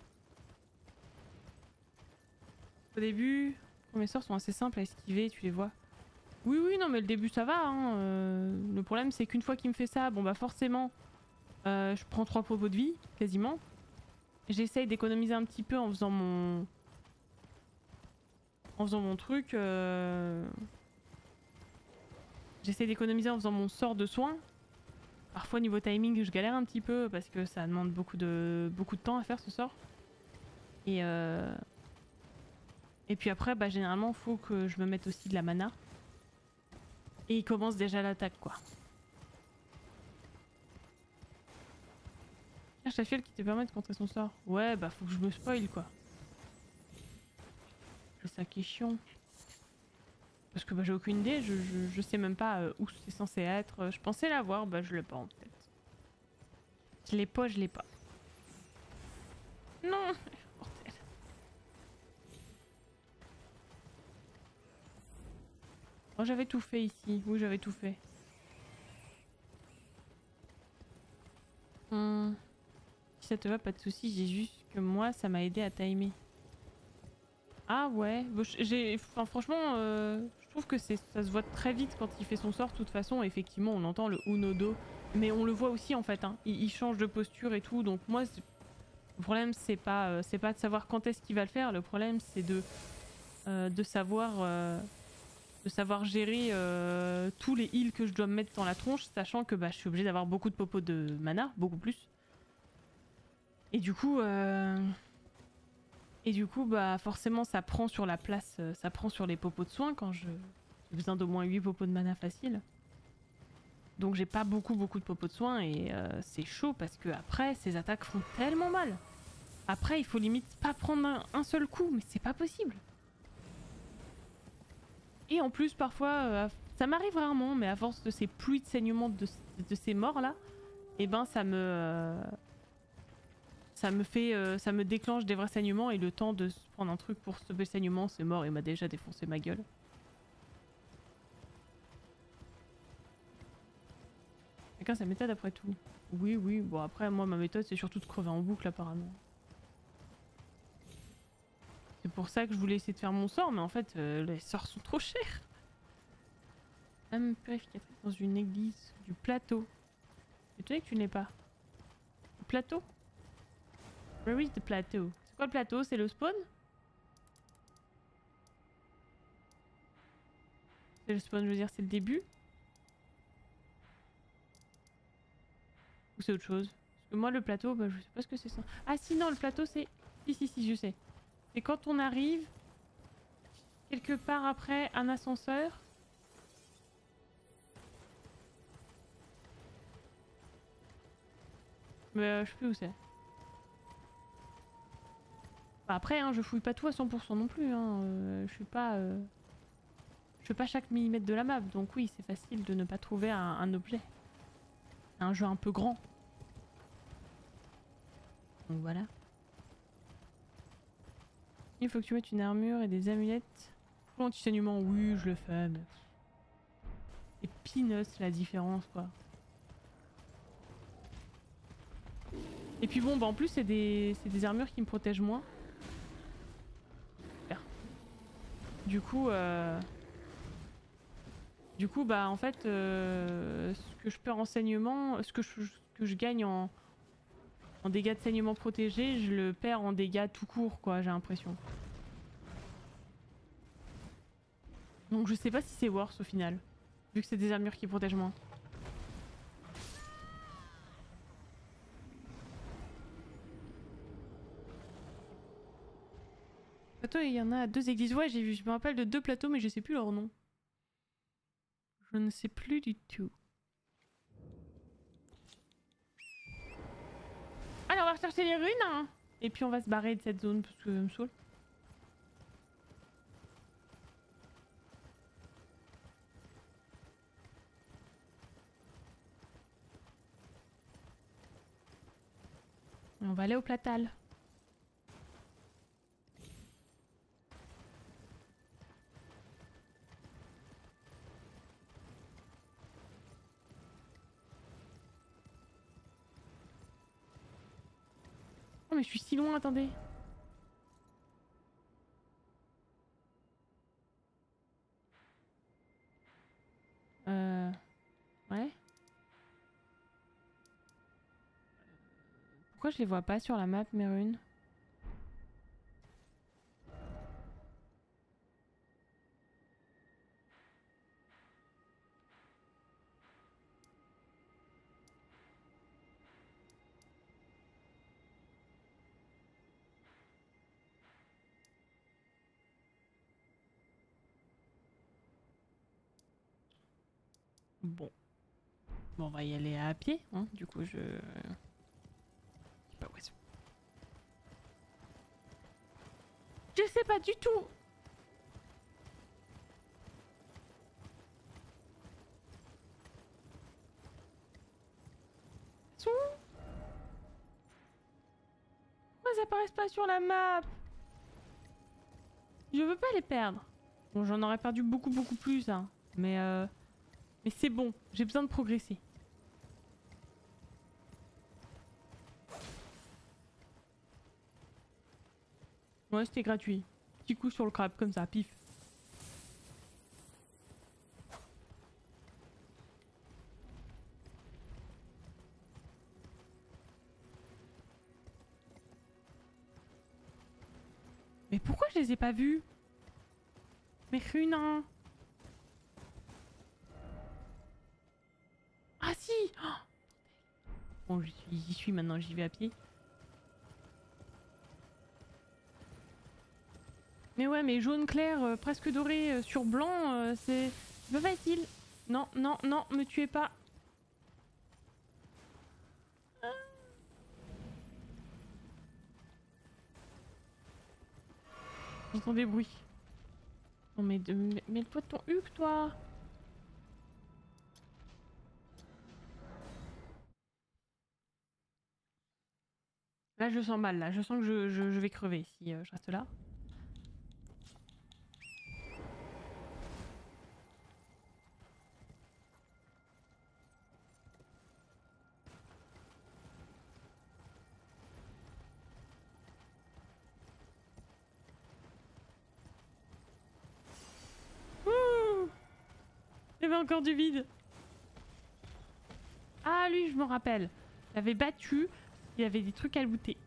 Au début, les sorts sont assez simples à esquiver, tu les vois. Oui, oui, non, mais le début ça va. Hein. Euh, le problème c'est qu'une fois qu'il me fait ça, bon bah forcément, euh, je prends trois propos de vie, quasiment. J'essaye d'économiser un petit peu en faisant mon... En faisant mon truc. Euh... J'essaye d'économiser en faisant mon sort de soin. Parfois niveau timing je galère un petit peu parce que ça demande beaucoup de, beaucoup de temps à faire ce sort. Et, euh... Et puis après, bah, généralement faut que je me mette aussi de la mana. Et il commence déjà l'attaque quoi. Cherche la fiole qui te permet de contrer son sort. Ouais bah faut que je me spoil quoi. C'est ça qui est chiant. Parce que bah, j'ai aucune idée, je, je, je sais même pas euh, où c'est censé être. Je pensais l'avoir, bah je l'ai pas en fait. Je l'ai pas, je l'ai pas. Non. Bordel. Oh j'avais tout fait ici, oui j'avais tout fait. Hum. Si ça te va, pas de soucis, j'ai juste que moi ça m'a aidé à timer. Ah ouais, j'ai, enfin franchement, euh, je trouve que c'est, ça se voit très vite quand il fait son sort. De toute façon, effectivement, on entend le unodo, mais on le voit aussi en fait. Hein. Il, il change de posture et tout, donc moi, le problème c'est pas, euh, c'est pas de savoir quand est-ce qu'il va le faire. Le problème c'est de, euh, de savoir, euh, de savoir gérer euh, tous les heals que je dois me mettre dans la tronche, sachant que bah, je suis obligée d'avoir beaucoup de popos de mana, beaucoup plus. Et du coup. Euh... Et du coup, bah forcément, ça prend sur la place, euh, ça prend sur les popos de soins quand je j'ai besoin d'au moins huit popos de mana facile. Donc j'ai pas beaucoup beaucoup de popos de soins et euh, c'est chaud parce que après, ces attaques font tellement mal. Après, il faut limite pas prendre un, un seul coup, mais c'est pas possible. Et en plus, parfois, euh, ça m'arrive rarement, mais à force de ces pluies de saignement de, de ces morts là, et eh ben ça me... Euh, Ça me fait, euh, ça me déclenche des vrais saignements et le temps de se prendre un truc pour stopper le saignement, c'est mort, il m'a déjà défoncé ma gueule. Chacun sa méthode après tout. Oui, oui, bon après moi ma méthode c'est surtout de crever en boucle apparemment. C'est pour ça que je voulais essayer de faire mon sort, mais en fait euh, les sorts sont trop chers. Âme purificatrice dans une église du plateau. C'est étonné que tu n'aies pas. Le plateau? Where is the plateau? C'est quoi le plateau? C'est le spawn? C'est le spawn, je veux dire, c'est le début? Ou c'est autre chose? Parce que moi le plateau, bah, je sais pas ce que c'est ça. Ah si non, le plateau c'est... Si si si, je sais. C'est quand on arrive quelque part après un ascenseur. Mais euh, je sais plus où c'est. Bah, après hein, je fouille pas tout à cent pour cent non plus. Hein. Euh, je suis pas... Euh... Je fais pas chaque millimètre de la map. Donc oui, c'est facile de ne pas trouver un, un objet. Un jeu un peu grand. Donc voilà. Il faut que tu mettes une armure et des amulettes. Pour l'anti-saignement, oui, je le fais, mais... C'est peanuts la différence, quoi. Et puis bon, bah en plus, c'est des... des armures qui me protègent moins. Super. Du coup, euh... Du coup, bah en fait, euh... ce que je perds en saignement, ce que je, ce que je gagne en... en dégâts de saignement protégés, je le perds en dégâts tout court, quoi, j'ai l'impression. Donc je sais pas si c'est worse au final, vu que c'est des armures qui protègent moins. Plateau, il y en a à deux églises. Ouais, j'ai vu, je me rappelle de deux plateaux, mais je sais plus leur nom. Je ne sais plus du tout. Allez, on va rechercher les runes, hein. Et puis on va se barrer de cette zone parce que ça me saoule. Et on va aller au Platal. Oh mais je suis si loin, attendez. Pourquoi je les vois pas sur la map, mes runes? Bon. Bon, on va y aller à pied, hein. Du coup, je... Je sais pas où est-ce... Je sais pas du tout. Ils sont où? Pourquoi ils apparaissent pas sur la map? Je veux pas les perdre. Bon, j'en aurais perdu beaucoup beaucoup plus, hein. Mais euh... Mais c'est bon, j'ai besoin de progresser. Ouais, c'était gratuit. Petit coup sur le crabe, comme ça, pif. Mais pourquoi je les ai pas vus? Mais runes, hein. Ah si, oh. Bon, j'y suis, j'y suis maintenant, j'y vais à pied. Mais ouais, mais jaune clair, euh, presque doré, euh, sur blanc, euh, c'est pas facile. Non, non, non, me tuez pas. Ah. J'entends des bruits. Non mais de... mets-toi de ton huc, toi. Là, je sens mal, là. Je sens que je, je, je vais crever si euh, je reste là. Ouh, il y avait encore du vide. Ah, lui, je me rappelle. Il avait battu, il avait des trucs à looter.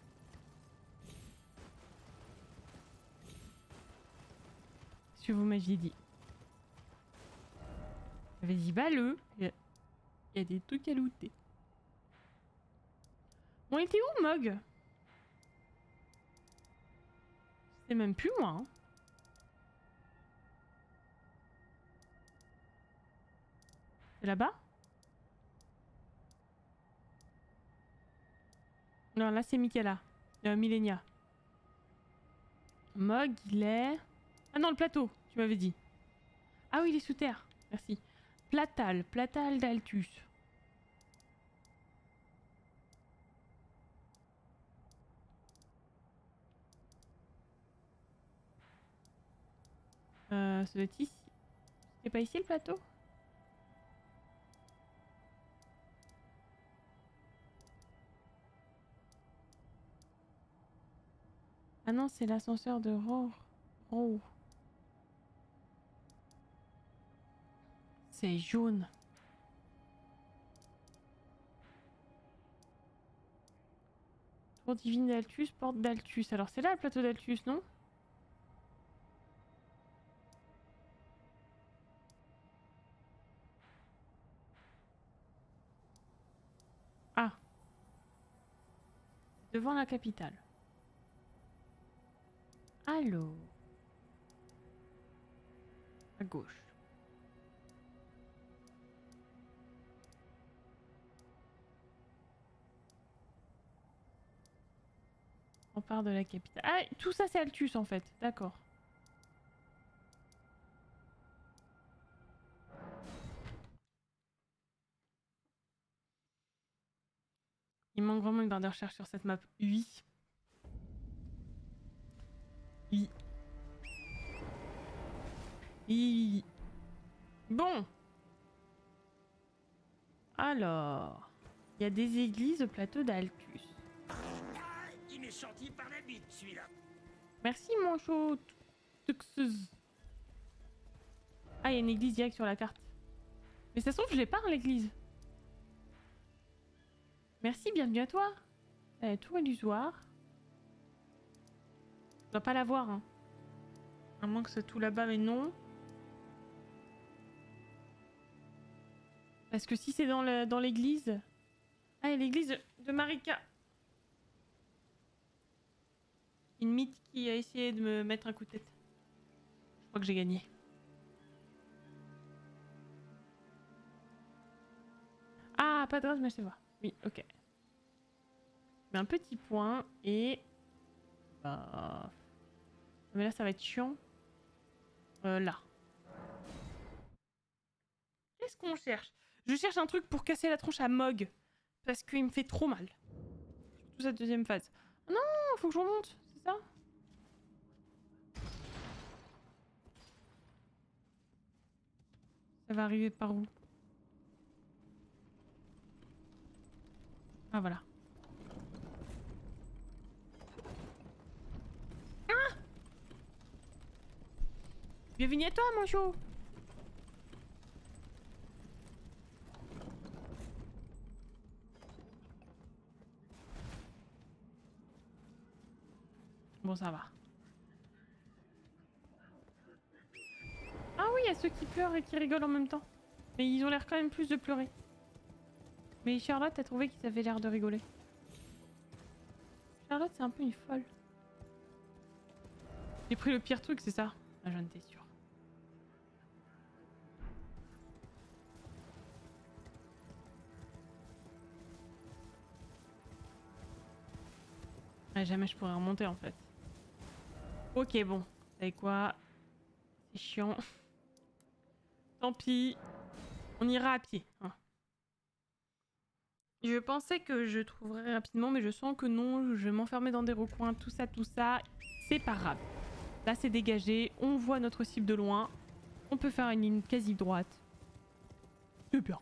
Ce que vous m'aviez dit. Il avait dit, bah le, il y, a... il y a des trucs à looter. Bon, il était où, Mog? C'est même plus moi. Hein. C'est là-bas? Non, là c'est Michaela. Euh, Millenia. Mog, il est... Ah non, le plateau, tu m'avais dit. Ah oui, il est sous terre. Merci. Platal, Platal d'Altus. Euh, ça doit être ici. C'est pas ici le plateau? Ah non, c'est l'ascenseur de Ro. Ro. C'est jaune. Tour divine d'Altus, porte d'Altus. Alors c'est là le plateau d'Altus, non? Ah. Devant la capitale. Allô. À gauche. On part de la capitale. Ah, tout ça c'est Altus en fait. D'accord. Il manque vraiment une barre de recherche sur cette map. Oui. Oui. Oui. Bon. Alors. Il y a des églises au plateau d'Altus. Ah, il m'est sorti par la bite, celui-là. Merci, mon chaud. Tuxeuse. Ah, il y a une église directe sur la carte. Mais ça se trouve, je l'ai pas, l'église. Merci, bienvenue à toi. Euh, tour illusoire. On doit pas la voir, hein. À moins que c'est tout là-bas, mais non. Parce que si c'est dans le, dans l'église... Ah, et l'église de, de Marika. Une mythe qui a essayé de me mettre un coup de tête. Je crois que j'ai gagné. Ah, pas de rose, mais je sais voir. Oui, ok. Mais un petit point et... Bah... Mais là, ça va être chiant. Euh, là. Qu'est-ce qu'on cherche? Je cherche un truc pour casser la tronche à Mog. Parce qu'il me fait trop mal. Surtout cette deuxième phase. Oh non, faut que je remonte, c'est ça? Ça va arriver par où? Ah, voilà. Ah! Bienvenue à toi, mon chou! Bon, ça va. Ah oui, il y a ceux qui pleurent et qui rigolent en même temps. Mais ils ont l'air quand même plus de pleurer. Mais Charlotte, t'as trouvé qu'ils avaient l'air de rigoler. Charlotte, c'est un peu une folle. J'ai pris le pire truc, c'est ça? Ah, j'en étais sûre. Ah, jamais je pourrais remonter en fait. Ok, bon. Vous savez quoi? C'est chiant. Tant pis. On ira à pied. Hein. Je pensais que je trouverais rapidement, mais je sens que non. Je vais m'enfermer dans des recoins, tout ça, tout ça. C'est pas grave. Là, c'est dégagé. On voit notre cible de loin. On peut faire une ligne quasi droite. C'est bien.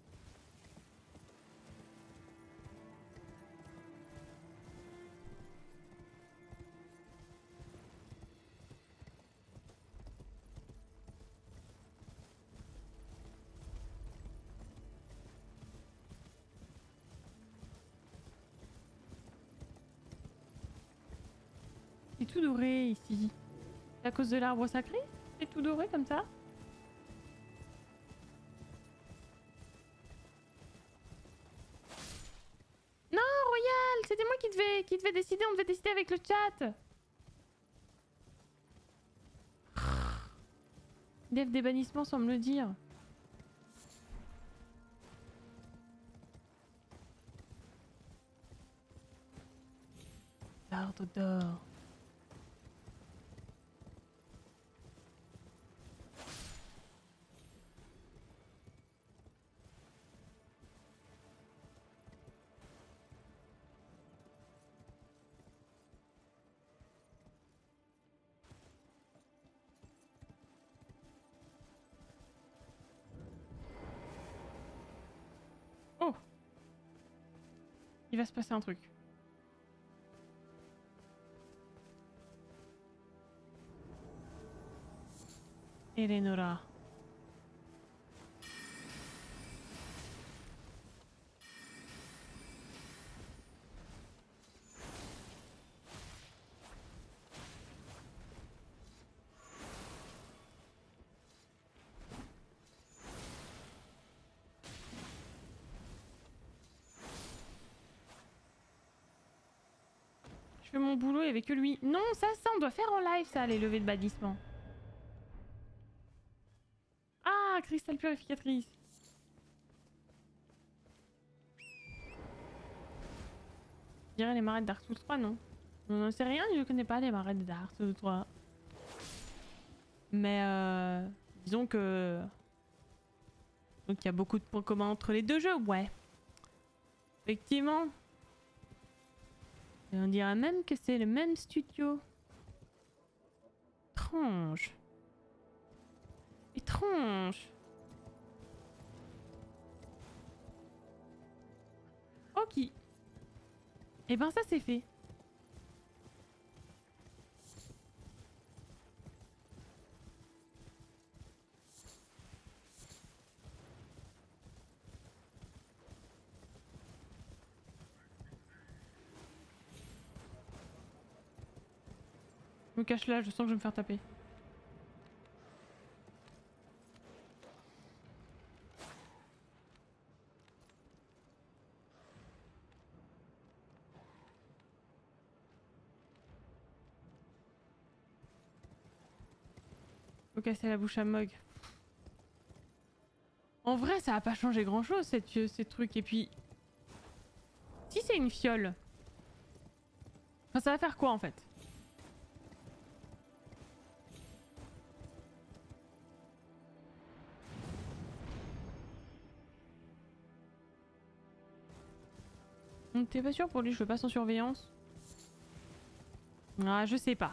C'est tout doré ici. C'est à cause de l'arbre sacré? C'est tout doré comme ça? Non, Royal! C'était moi qui devais, qui devais décider. On devait décider avec le chat. Dev des bannissements sans me le dire. L'arbre d'or. Oh! Il va se passer un truc. Eleonora. Je fais mon boulot et avec que lui. Non, ça, ça, on doit faire en live, ça, les levées de bannissement. Ah, cristal purificatrice. Je dirais les marais de Dark Souls trois, non? On n'en sait rien, je connais pas les marais de Dark Souls trois. Mais euh, disons que... Donc il y a beaucoup de points communs entre les deux jeux, ouais. Effectivement. Et on dirait même que c'est le même studio. Étrange. Étrange. Ok. Et ben ça c'est fait. Je me cache là, je sens que je vais me faire taper. Faut casser la bouche à Mog. En vrai, ça a pas changé grand chose cette, ces trucs. Et puis, si c'est une fiole, enfin, ça va faire quoi en fait? T'es pas sûr pour lui, je le passe en surveillance? Ah, je sais pas.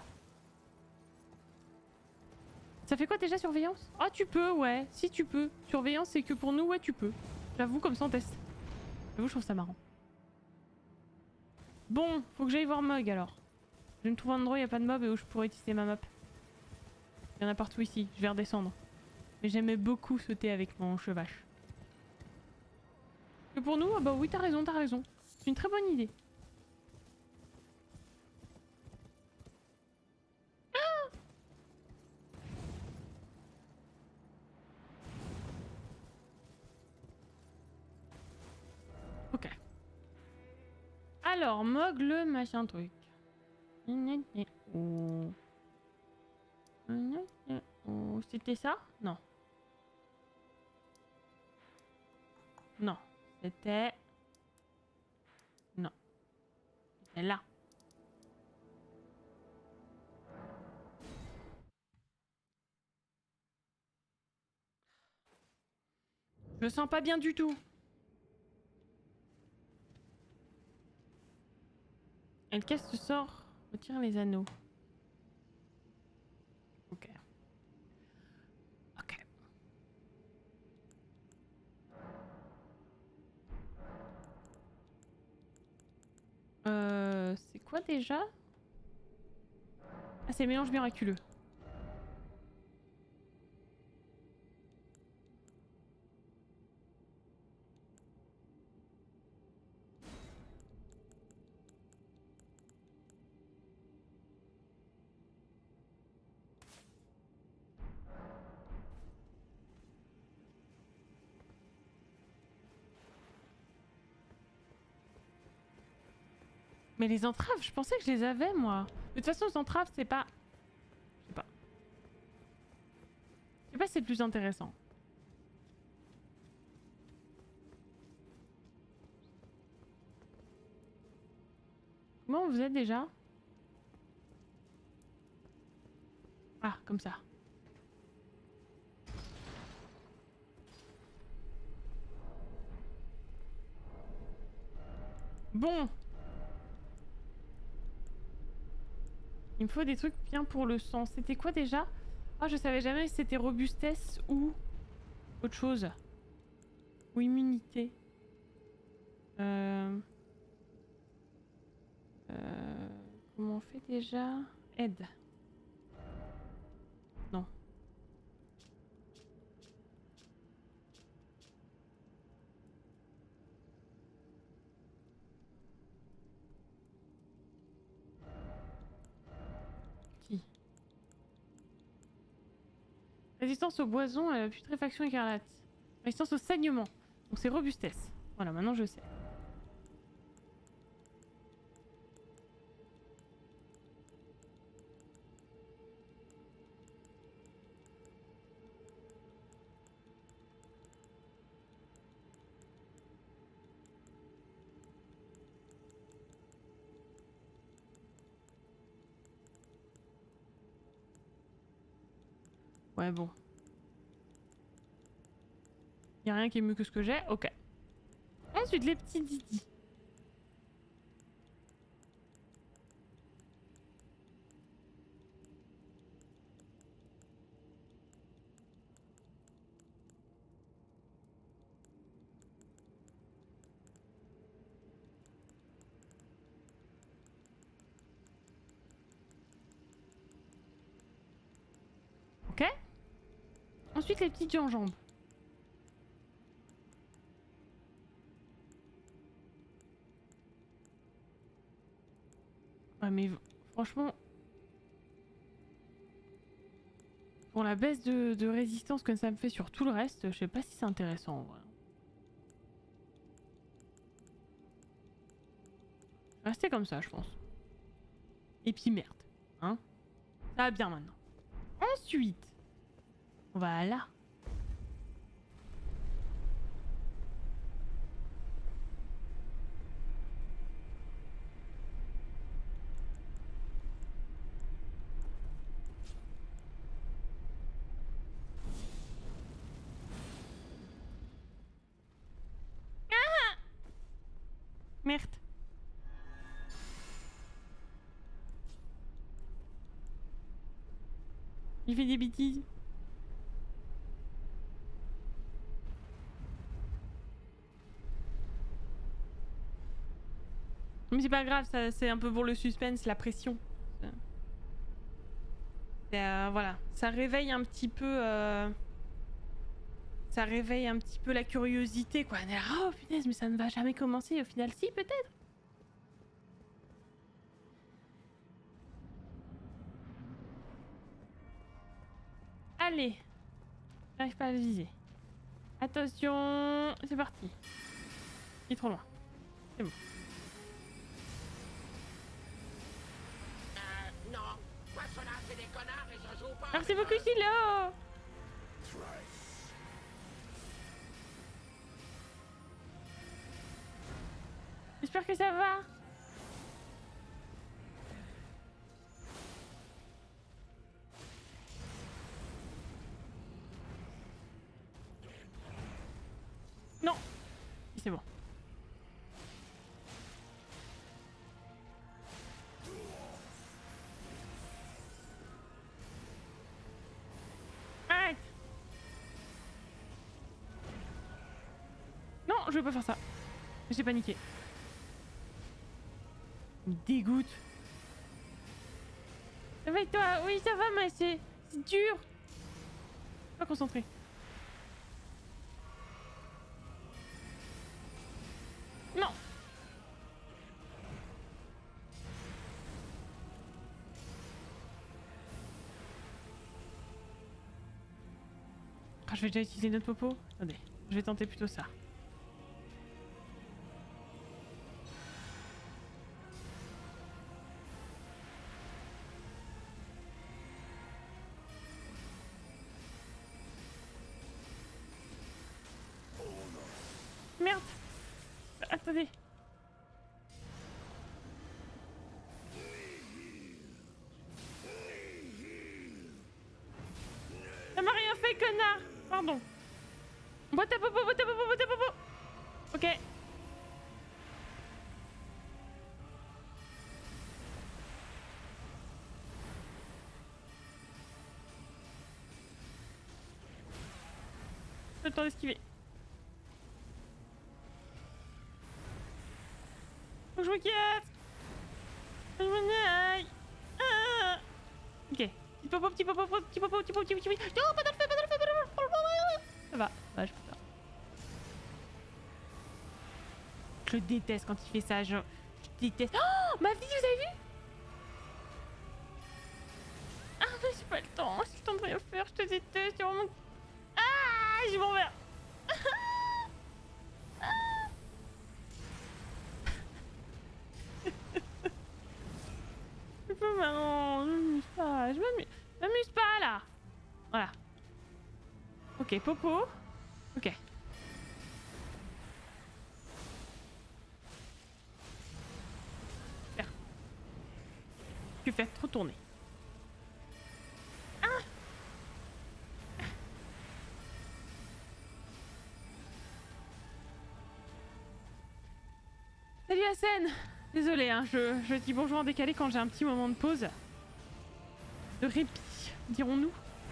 Ça fait quoi déjà surveillance? Ah, tu peux, ouais. Si tu peux. Surveillance, c'est que pour nous, ouais, tu peux. J'avoue, comme ça on teste. J'avoue, je trouve ça marrant. Bon, faut que j'aille voir Mog alors. Je vais me trouver un endroit où il n'y a pas de mob et où je pourrais tester ma map. Il y en a partout ici, je vais redescendre. Mais j'aimais beaucoup sauter avec mon chevache. Que pour nous, ah bah oui, t'as raison, t'as raison. C'est une très bonne idée. Ah! Ok. Alors, Mog le machin truc. Oh. Oh. C'était ça? Non. Non. C'était... Non. C'était là. Je le sens pas bien du tout. Elle casse ce sort. Retire les anneaux. Ok. Ok. Euh... C'est quoi déjà? Ah, c'est le mélange miraculeux. Mais les entraves, je pensais que je les avais moi. De toute façon, les entraves, c'est pas... Je sais pas. Je sais pas si c'est le plus intéressant. Comment vous êtes déjà? Ah, comme ça. Bon. Il me faut des trucs bien pour le sang. C'était quoi déjà? Ah, je savais jamais si c'était robustesse ou autre chose. Ou immunité. Euh... Euh... Comment on fait déjà? Aide. Non. Qui? Résistance au poison, à la putréfaction écarlate. Résistance au saignement. Donc c'est robustesse. Voilà, maintenant je sais. Ouais, bon. Y'a rien qui est mieux que ce que j'ai? Ok. Ensuite, les petits didis. Ok. Ensuite, les petites gingembre. Ouais, mais franchement... Pour la baisse de, de résistance que ça me fait sur tout le reste, je sais pas si c'est intéressant en vrai. Je vais rester comme ça, je pense. Et puis merde, hein. Ça va bien maintenant. Ensuite, on va là. Ah! Merde. Il fait des bêtises. Mais c'est pas grave, ça c'est un peu pour le suspense, la pression. Euh, voilà, ça réveille un petit peu... Euh... Ça réveille un petit peu la curiosité, quoi. On est là, oh punaise, mais ça ne va jamais commencer. Au final, si, peut-être. Allez. J'arrive pas à le viser. Attention, c'est parti. Il est trop loin. C'est bon. Euh, non. Moi, ceux-là, c'est des connards et je joue pas. Merci beaucoup, Silo. J'espère que ça va. Non. C'est bon. Arrête. Non, je vais pas faire ça. J'ai paniqué. Il me dégoûte. Ça va et toi? Oui, ça va, mais c'est dur. Pas concentré. Non. Ah, je vais déjà utiliser notre popo. Attendez, je vais tenter plutôt ça. Merde. Attendez. Ça m'a rien fait, connard. Pardon. Boîte à popo, boîte à popo, boîte à popo. Ok. J'ai le temps d'esquiver. Faut que je me quitte. Faut que je m'en aille. Ah. Ok. Petit popo, petit popo, petit popo, petit popo, petit popo. Non, pas dans le feu, pas dans le feu, pas dans le feu. Ça va. Ouais, je peux faire. Je déteste quand il fait ça. Je, je déteste. Oh, ma fille, vous avez vu? Ah, mais j'ai pas le temps. J'ai le temps de rien faire. Je te déteste. C'est vraiment... Ah, je m'en vais. C'est pas marrant, je m'amuse pas, je m'amuse, m'amuse pas là. Voilà. Ok, popo. Ok. Super. Tu fais trop tourner. Ah. Salut Hassen. Désolée, hein, je, je dis bonjour en décalé quand j'ai un petit moment de pause. De répit, dirons-nous.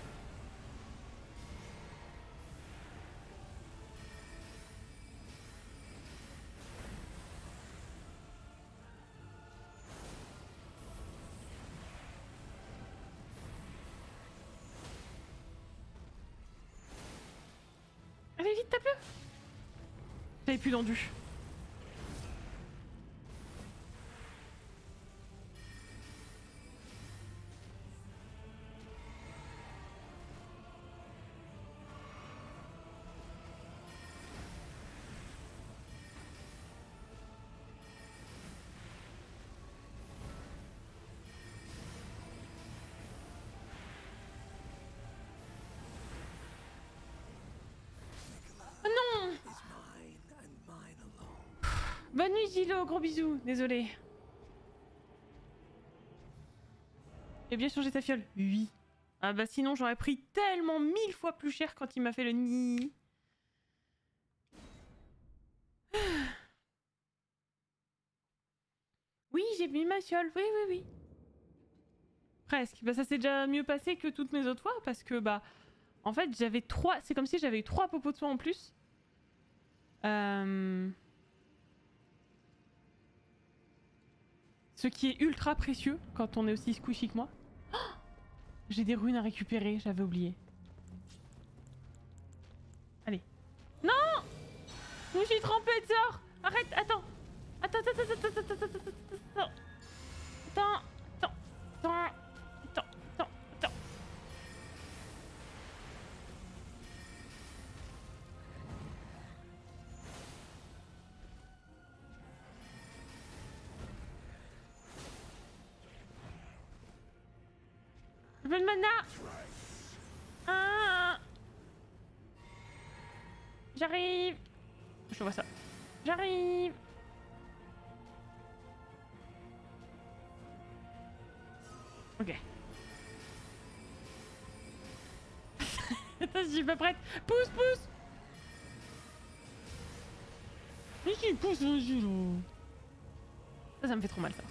Allez vite, tape-le. J'avais plus d'endu. Bonne nuit Gilo, gros bisous, désolé. Tu as bien changé ta fiole? Oui. Ah bah sinon j'aurais pris tellement mille fois plus cher quand il m'a fait le nid. Oui, j'ai mis ma fiole, oui, oui, oui. Presque. Bah ça s'est déjà mieux passé que toutes mes autres fois parce que bah... En fait j'avais trois... C'est comme si j'avais eu trois popos de soin en plus. Euh... Ce qui est ultra précieux quand on est aussi squishy que moi. Oh, j'ai des runes à récupérer, j'avais oublié. Allez. Non! Je me suis trompée de sort! Arrête, attends! Attends, attends, attends, attends, attends, attends, attends, attends, attends, attends, attends, attends, attends. Je veux le mana! Ah! J'arrive! Je vois ça. J'arrive! Ok. Attends, je suis pas prête. Pousse, pousse! Mais qui pousse un Gilo? Ça, ça me fait trop mal, ça.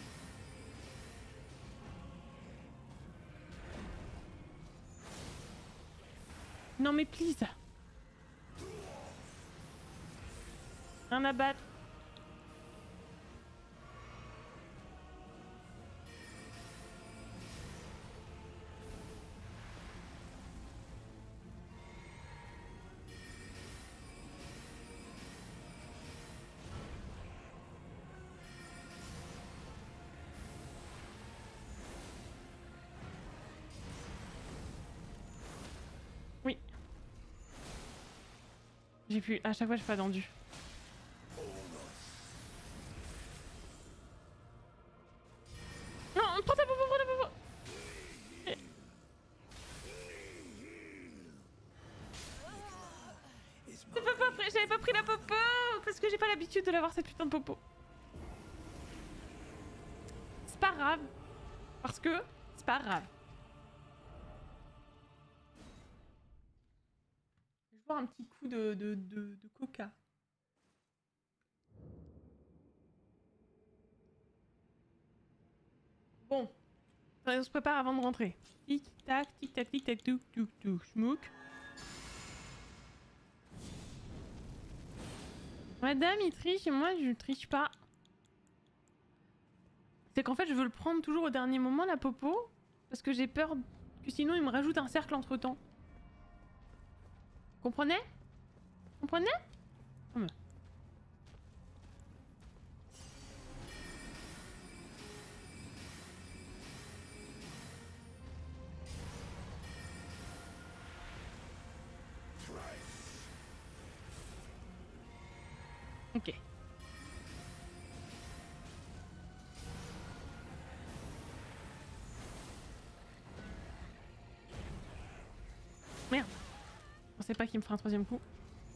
Non mais please! Rien à battre. Oui. J'ai pu... À chaque fois, je suis pas tendu. Non, prends ta popo, prends ta popo. Eh. J'ai pas, pas pris... J'avais pas pris la popo parce que j'ai pas l'habitude de l'avoir cette putain de popo. C'est pas grave. Parce que c'est pas grave. Je vais boire un petit coup de, de, de, de coca. Bon. Allez, on se prépare avant de rentrer. Tic tac, tic tac, tic tac, tuk tuk tuk, schmouk. Madame, il triche et moi je triche pas. C'est qu'en fait je veux le prendre toujours au dernier moment la popo parce que j'ai peur que sinon il me rajoute un cercle entre temps. Comprenez? Comprenez? Mmh. Ok. Merde. Je pensais pas qu'il me fera un troisième coup.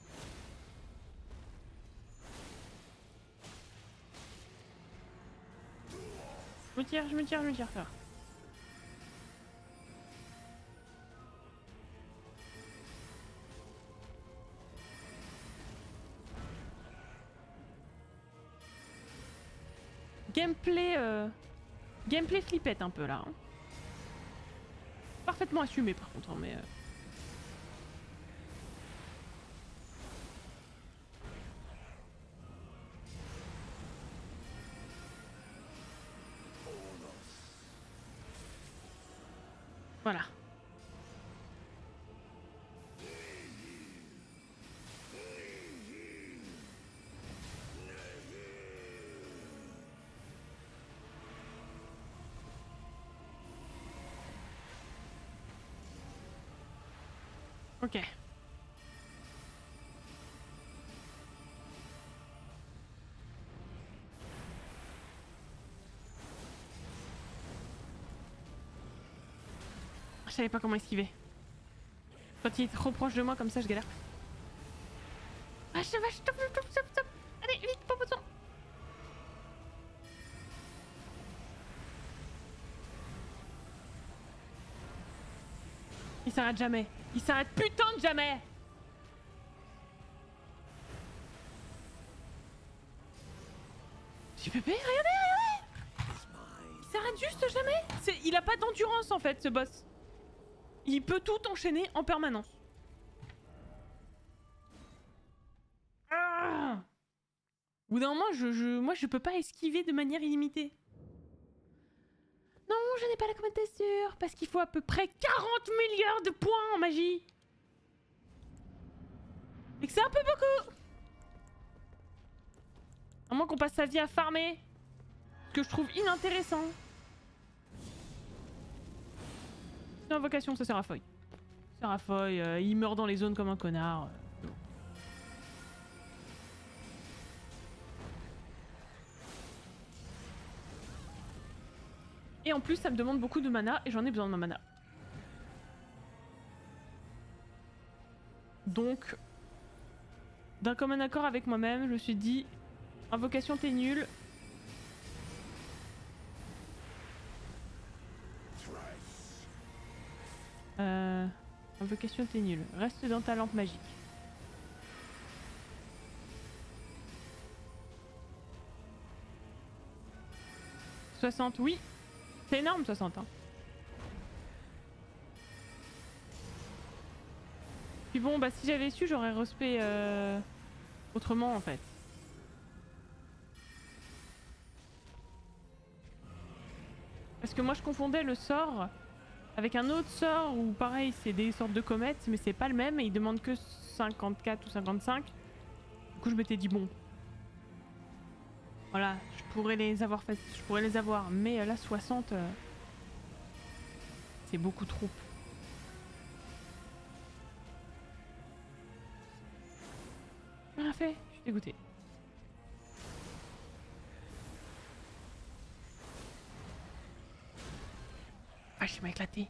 Je me tire, je me tire, je me tire, ça va. Gameplay... Euh... Gameplay flippette un peu là. Hein. Parfaitement assumé par contre, hein, mais... Euh... Voilà. Ok. Je savais pas comment esquiver. Quand il est trop proche de moi, comme ça, je galère. Ah, je vache, stop, stop, stop, stop. Allez, vite, pas besoin. Il s'arrête jamais. Il s'arrête putain de jamais. J'ai pépé, regardez, regardez. Il s'arrête juste jamais. Il a pas d'endurance en fait ce boss. Il peut tout enchaîner en permanence. Ah, au bout d'un moment, je, je, moi je peux pas esquiver de manière illimitée. Non, je n'ai pas la commande sûre, parce qu'il faut à peu près quarante milliards de points en magie. Et que c'est un peu beaucoup. À moins qu'on passe sa vie à farmer. Ce que je trouve inintéressant. C'est une invocation, ça sert à Foy. Ça sert à Foy, euh, il meurt dans les zones comme un connard. Et en plus, ça me demande beaucoup de mana et j'en ai besoin de ma mana. Donc, d'un commun accord avec moi-même, je me suis dit, invocation t'es nul. Euh, invocation t'es nul. Reste dans ta lampe magique. soixante, oui. C'est énorme, soixante. Hein. Puis bon, bah si j'avais su, j'aurais respect euh, autrement en fait. Parce que moi je confondais le sort avec un autre sort où pareil c'est des sortes de comètes mais c'est pas le même et il demande que cinquante-quatre ou cinquante-cinq. Du coup je m'étais dit bon. Voilà, je pourrais les avoir fait, je pourrais les avoir, mais là soixante euh, c'est beaucoup trop. Rien fait, je suis dégoûtée. Ah, je m'a éclaté.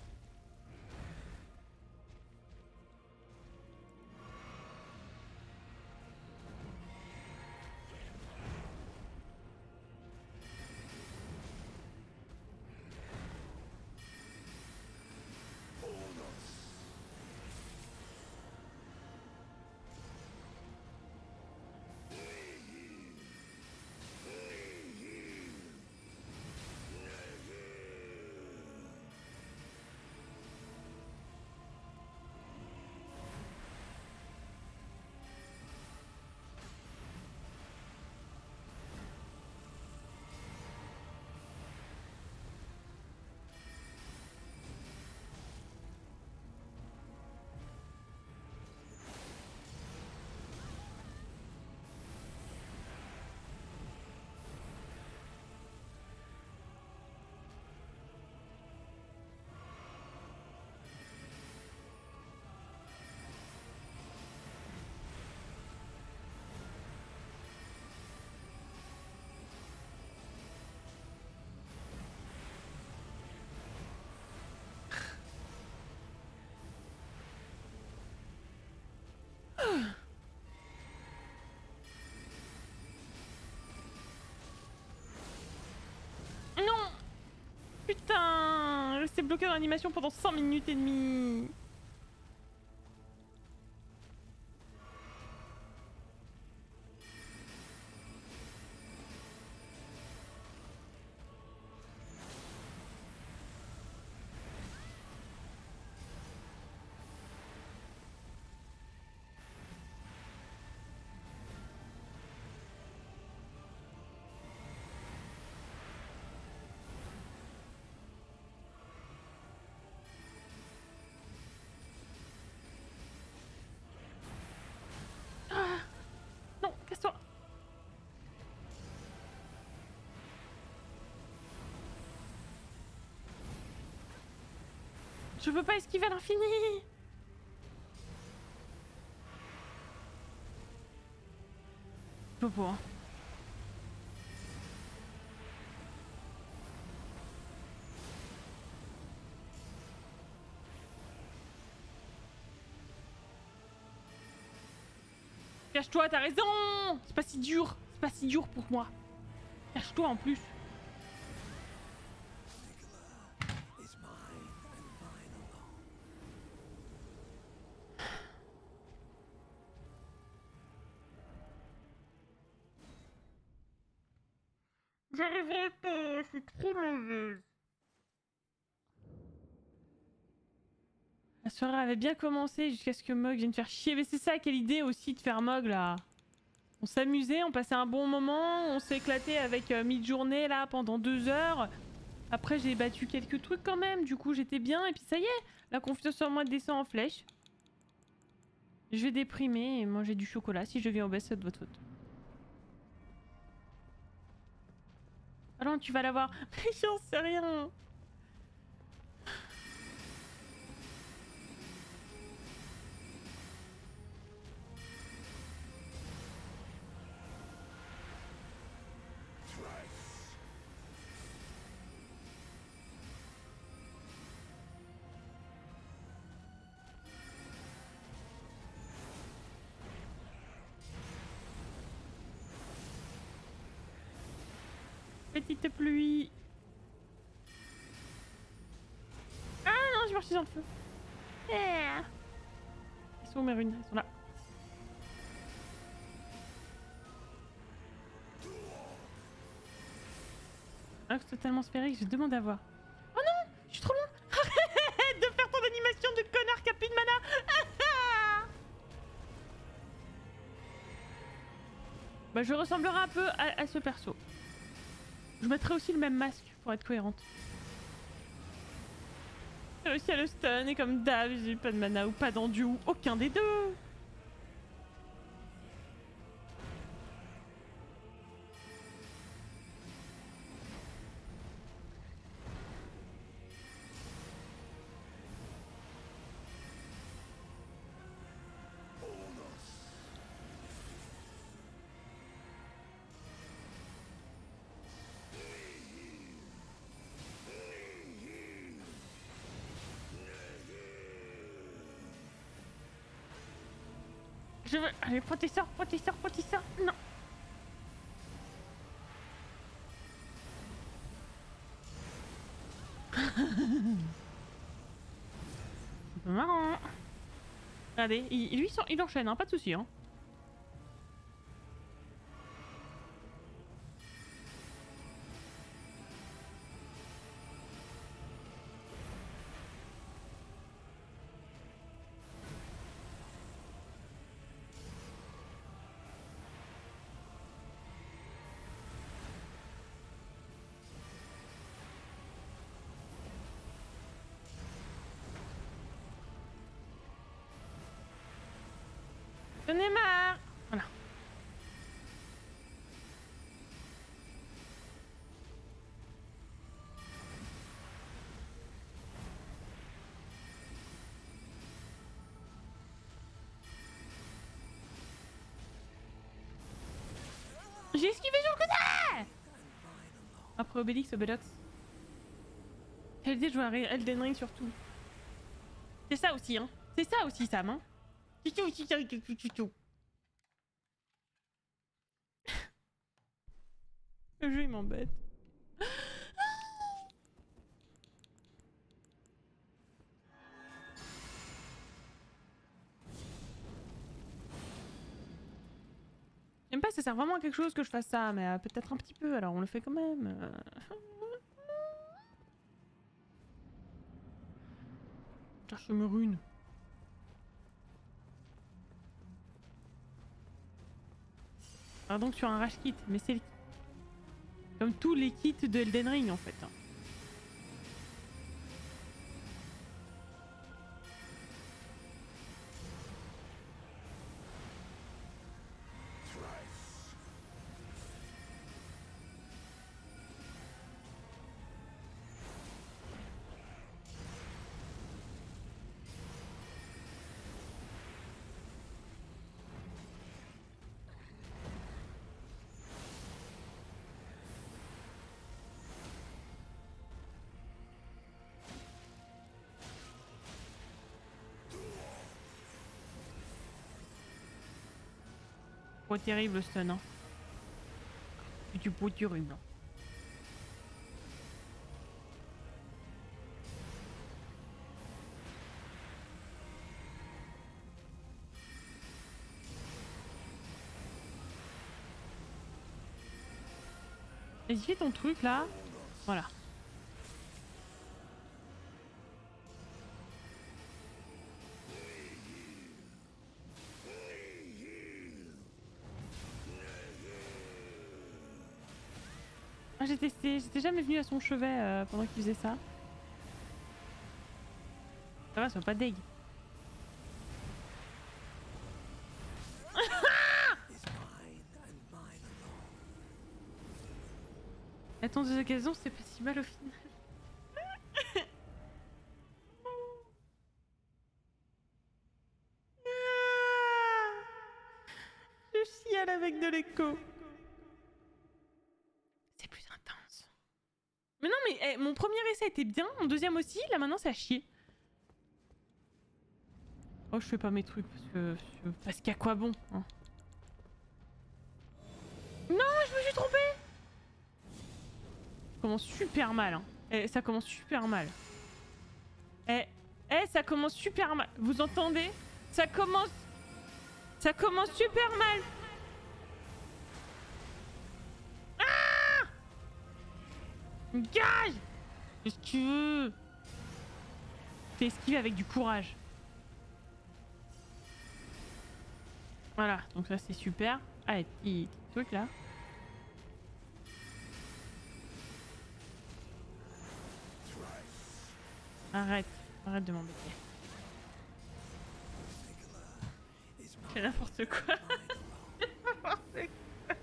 Non! Putain! Rester bloqué dans l'animation pendant cinq minutes et demie! Non, casse-toi! Je veux pas esquiver à l'infini! Je peux pas. Cache-toi, t'as raison! C'est pas si dur! C'est pas si dur pour moi! Cache-toi en plus! j'arriverai pas, c'est trop mauvais. La soirée avait bien commencé jusqu'à ce que Mog vienne faire chier. Mais c'est ça, quelle idée aussi de faire Mog là. On s'amusait, on passait un bon moment, on s'est éclaté avec euh, mid-journée là pendant deux heures. Après j'ai battu quelques trucs quand même, du coup j'étais bien et puis ça y est, la confiance en moi descend en flèche. Je vais déprimer et manger du chocolat. Si je viens obèse, c'est de votre faute. Ah non, tu vas l'avoir. Mais j'en sais rien. Petite pluie. Ah non, j'ai marché dans le feu. Yeah. Ils sont où mes runes? Ils sont là. Ah, c'est totalement sphérique, je demande à voir. Oh non, je suis trop loin. Arrête de faire ton animation de connard qui a plus de mana. Bah je ressemblerai un peu à, à ce perso. Je mettrai aussi le même masque pour être cohérente. J'ai réussi à le stun et comme d'hab, j'ai eu pas de mana ou pas d'endu ou aucun des deux. Je veux... Allez, protecteur, protecteur, protecteur. Non. C'est marrant. Regardez, il, lui, il enchaîne, hein, pas de soucis. Hein. J'en ai marre. Voilà. J'ai esquivé sur le côté. Après Obélix, Obélox. Quelle idée de jouer à Elden Ring surtout. C'est ça aussi, hein. C'est ça aussi, Sam, hein. C'est ça aussi, c'est tout. Le jeu, il m'embête. J'aime pas, ça sert vraiment à quelque chose que je fasse ça, mais euh, peut-être un petit peu, alors on le fait quand même. Euh... Cherche me rune. Alors donc sur un rage kit, mais c'est le... comme tous les kits de Elden Ring en fait. Pas terrible le stun, hein. C'est du pas terrible. Vas-y, fais ton truc là. Voilà. Ah, j'ai testé, j'étais jamais venue à son chevet euh, pendant qu'il faisait ça. Ça va, sois pas deg. Attends, deux occasions, c'est pas si mal au final. Je chiale avec de l'écho. C'est plus intense. Mais non, mais eh, mon premier essai était bien, mon deuxième aussi, là maintenant c'est à chier. Oh, je fais pas mes trucs parce que. Parce qu'à quoi bon hein. Non, je me suis trompée. Ça commence super mal. Hein. Eh, ça commence super mal. Eh, eh, ça commence super mal. Vous entendez? Ça commence. Ça commence super mal. Ah! Gage! Qu'est-ce que tu veux? T'es esquivé avec du courage. Voilà, donc ça c'est super. Allez, petit, petit truc là. Arrête, arrête de m'embêter. C'est n'importe quoi. N'importe quoi.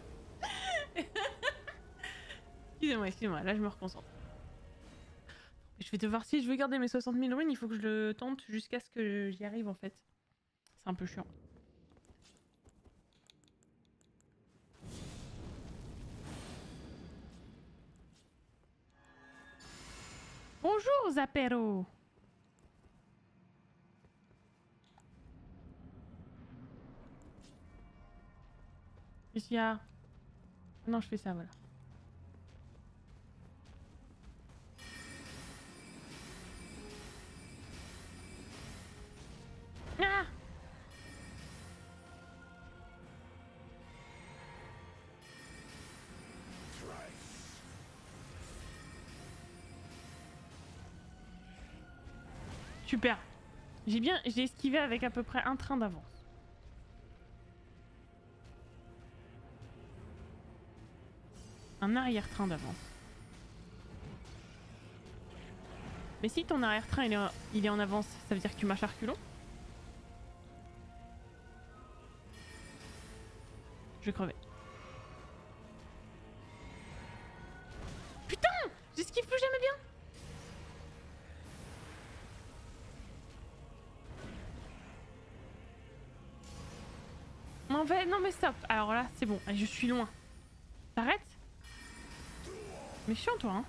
Excusez-moi, excusez-moi, là je me reconcentre. Je vais devoir, si je veux garder mes soixante mille runes, il faut que je le tente jusqu'à ce que j'y arrive en fait. C'est un peu chiant. Bonjour Zapero. Qu'est-ce qu'il y a? Non, je fais ça, voilà. Ah! Super. J'ai bien, j'ai esquivé avec à peu près un train d'avance. Un arrière-train d'avance. Mais si ton arrière-train il est, en, il est en avance, ça veut dire que tu marches à reculons? Je vais crever. Putain! J'esquive plus jamais bien! Non, mais, non mais stop. Alors là, c'est bon. Je suis loin. T'arrêtes? Méchant toi, hein?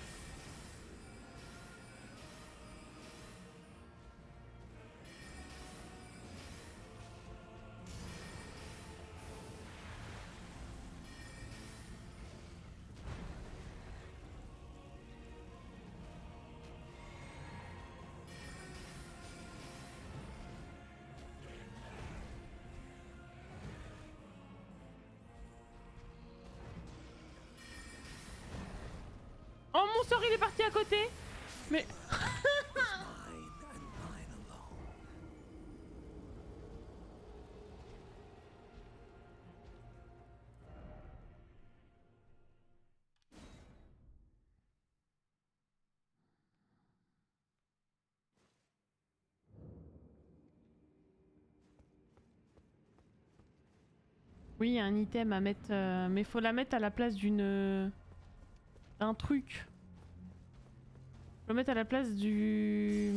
Oh mon sort il est parti à côté. Mais... Oui, il y a un item à mettre... Euh, mais faut la mettre à la place d'une... d'un truc. Faut le mettre à la place du...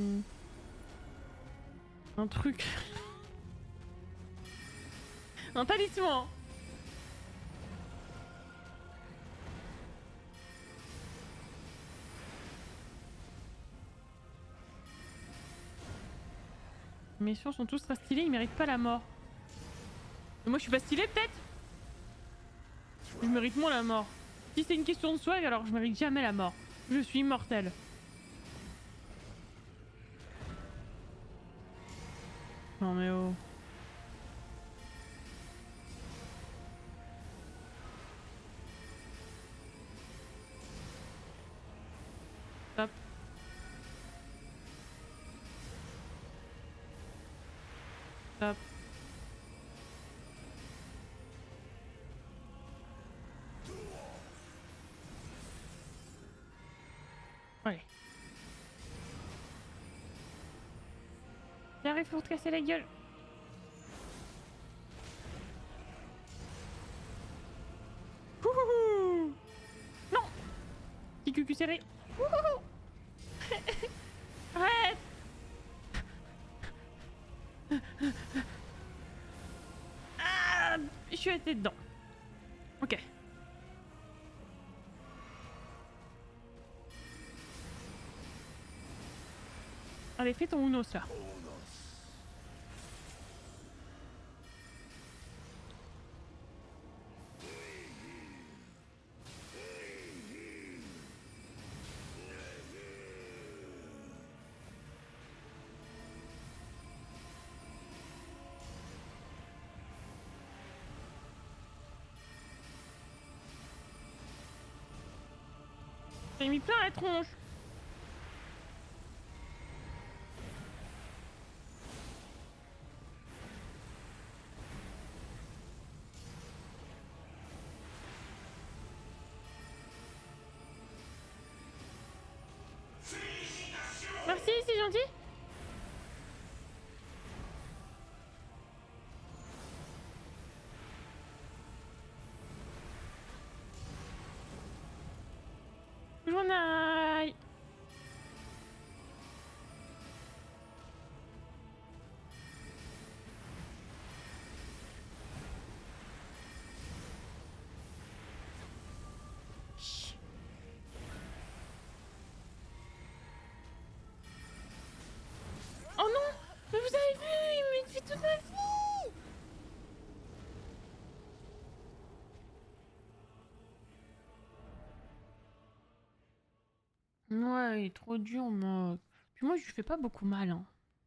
un truc. Un talisman. Les missions sont tous très stylés, ils méritent pas la mort. Et moi je suis pas stylé peut-être? Je mérite moins la mort. Si c'est une question de swag, alors je mérite jamais la mort. Je suis immortel. Non mais oh. Hop. Allez. J'arrive pour te casser la gueule. Ouhouhou. Non. Petit cucu serré. Ouhouhou. Arrête. Ah, je suis été dedans. Ok. Allez, fais ton Unos là. J'ai mis plein la tronche. Merci, c'est gentil. J'en aille. Oh non, mais vous avez vu, il me fait toute ma vie. Ouais, il est trop dur, moi. Puis moi, je lui fais pas beaucoup mal, hein.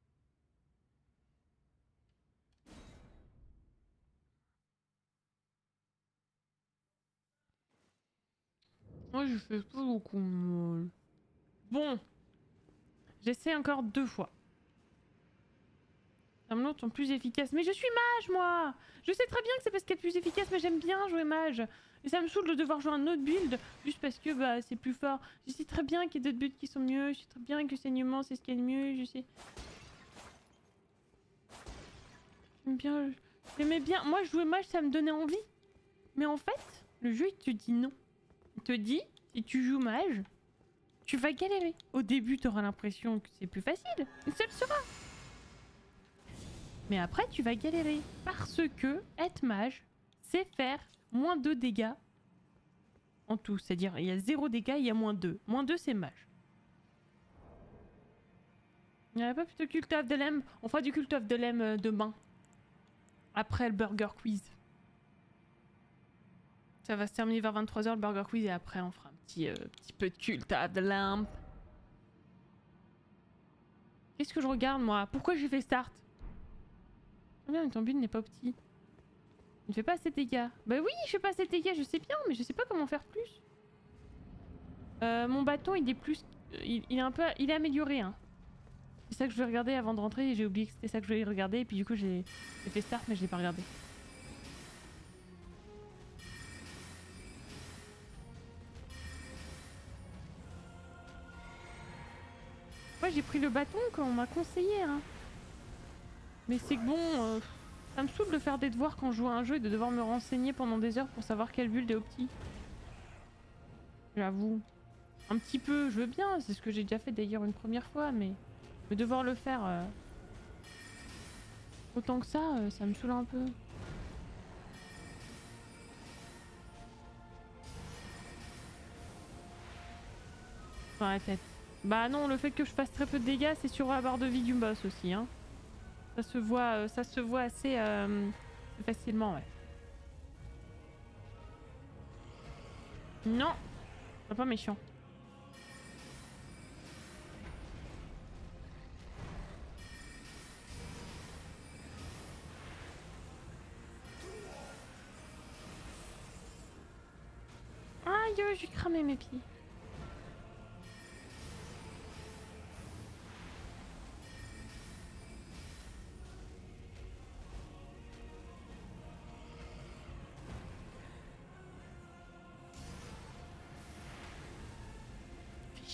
Moi, je lui fais pas beaucoup mal. Bon. J'essaie encore deux fois. Ça me semble plus efficace. Mais je suis mage, moi. Je sais très bien que c'est parce qu'elle est plus efficace, mais j'aime bien jouer mage. Et ça me saoule de devoir jouer un autre build, juste parce que bah c'est plus fort. Je sais très bien qu'il y a d'autres builds qui sont mieux. Je sais très bien que saignement c'est ce qu'il y a de mieux. Je sais. J'aime bien. J'aimais bien. Moi, jouer mage, ça me donnait envie. Mais en fait, le jeu, il te dit non. Il te dit, si tu joues mage, tu vas galérer. Au début, tu auras l'impression que c'est plus facile. Ça le sera. Mais après, tu vas galérer. Parce que être mage, c'est faire moins deux dégâts en tout. C'est-à-dire, il y a zéro dégâts, il y a moins deux. Moins deux, c'est mage. Il n'y avait pas plutôt Cult of the Lamb? On fera du Cult of the Lamb euh, demain. Après le Burger Quiz. Ça va se terminer vers vingt-trois heures le Burger Quiz et après on fera un petit, euh, petit peu de Cult of the Lamb. Qu'est-ce que je regarde moi? Pourquoi j'ai fait start? Ah bien, mais ton build n'est pas petit. Il ne fait pas assez de dégâts. Bah oui, je fais pas assez de dégâts, je sais bien, mais je sais pas comment faire plus. Euh, mon bâton, il est plus... Il, il est un peu... Il est amélioré, hein. C'est ça que je vais regarder avant de rentrer et j'ai oublié que c'était ça que je voulais regarder et puis du coup j'ai fait start mais je l'ai pas regardé. Moi j'ai pris le bâton qu'on m'a conseillé, hein. Mais c'est que bon, euh, ça me saoule de faire des devoirs quand je joue à un jeu et de devoir me renseigner pendant des heures pour savoir quelle build est opti. J'avoue. Un petit peu, je veux bien, c'est ce que j'ai déjà fait d'ailleurs une première fois, mais... Mais devoir le faire... Euh... Autant que ça, euh, ça me saoule un peu. Dans la tête. Bah non, le fait que je fasse très peu de dégâts, c'est sur la barre de vie du boss aussi, hein. Ça se voit, euh, ça se voit assez euh, facilement, ouais. Non, c'est pas méchant. Aïe, j'ai cramé mes pieds.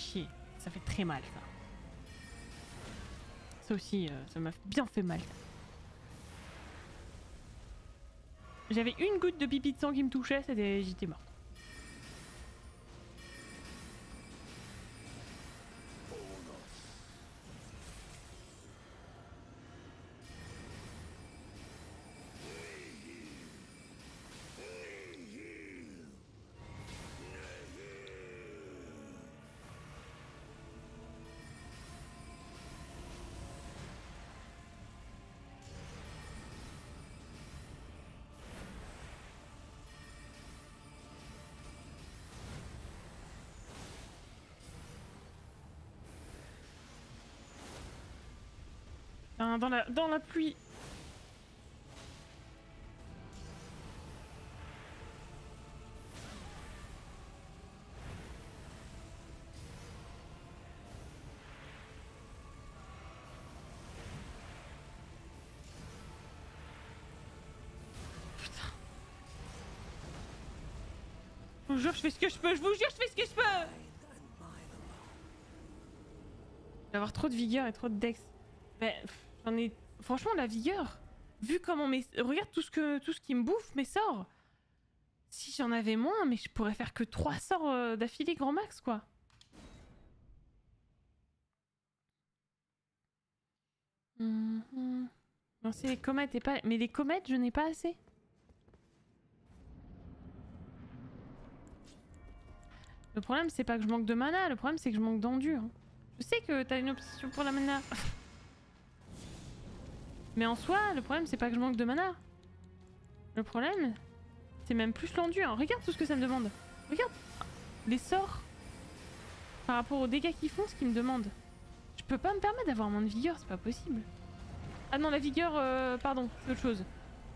chier. Ça fait très mal ça. Ça aussi, euh, ça m'a bien fait mal. J'avais une goutte de pipi de sang qui me touchait, c'était... j'étais morte. Dans la, dans la pluie. Putain. Je vous jure, je fais ce que je peux. Je vous jure, je fais ce que je peux. Je vais avoir trop de vigueur et trop de dex. Mais j'en ai... Franchement, la vigueur, vu comment mes... Regarde tout ce, que... tout ce qui me bouffe, mes sorts. Si j'en avais moins, mais je pourrais faire que trois sorts euh, d'affilée grand max, quoi. Mmh, mmh. Non, c'est les comètes et pas... Mais les comètes, je n'ai pas assez. Le problème, c'est pas que je manque de mana, le problème, c'est que je manque d'endure. Je sais que t'as une obsession pour la mana. Mais en soi, le problème, c'est pas que je manque de mana. Le problème, c'est même plus l'endure. Regarde tout ce que ça me demande. Regarde les sorts par rapport aux dégâts qu'ils font, ce qu'ils me demandent. Je peux pas me permettre d'avoir moins de vigueur, c'est pas possible. Ah non, la vigueur, euh, pardon, c'est autre chose.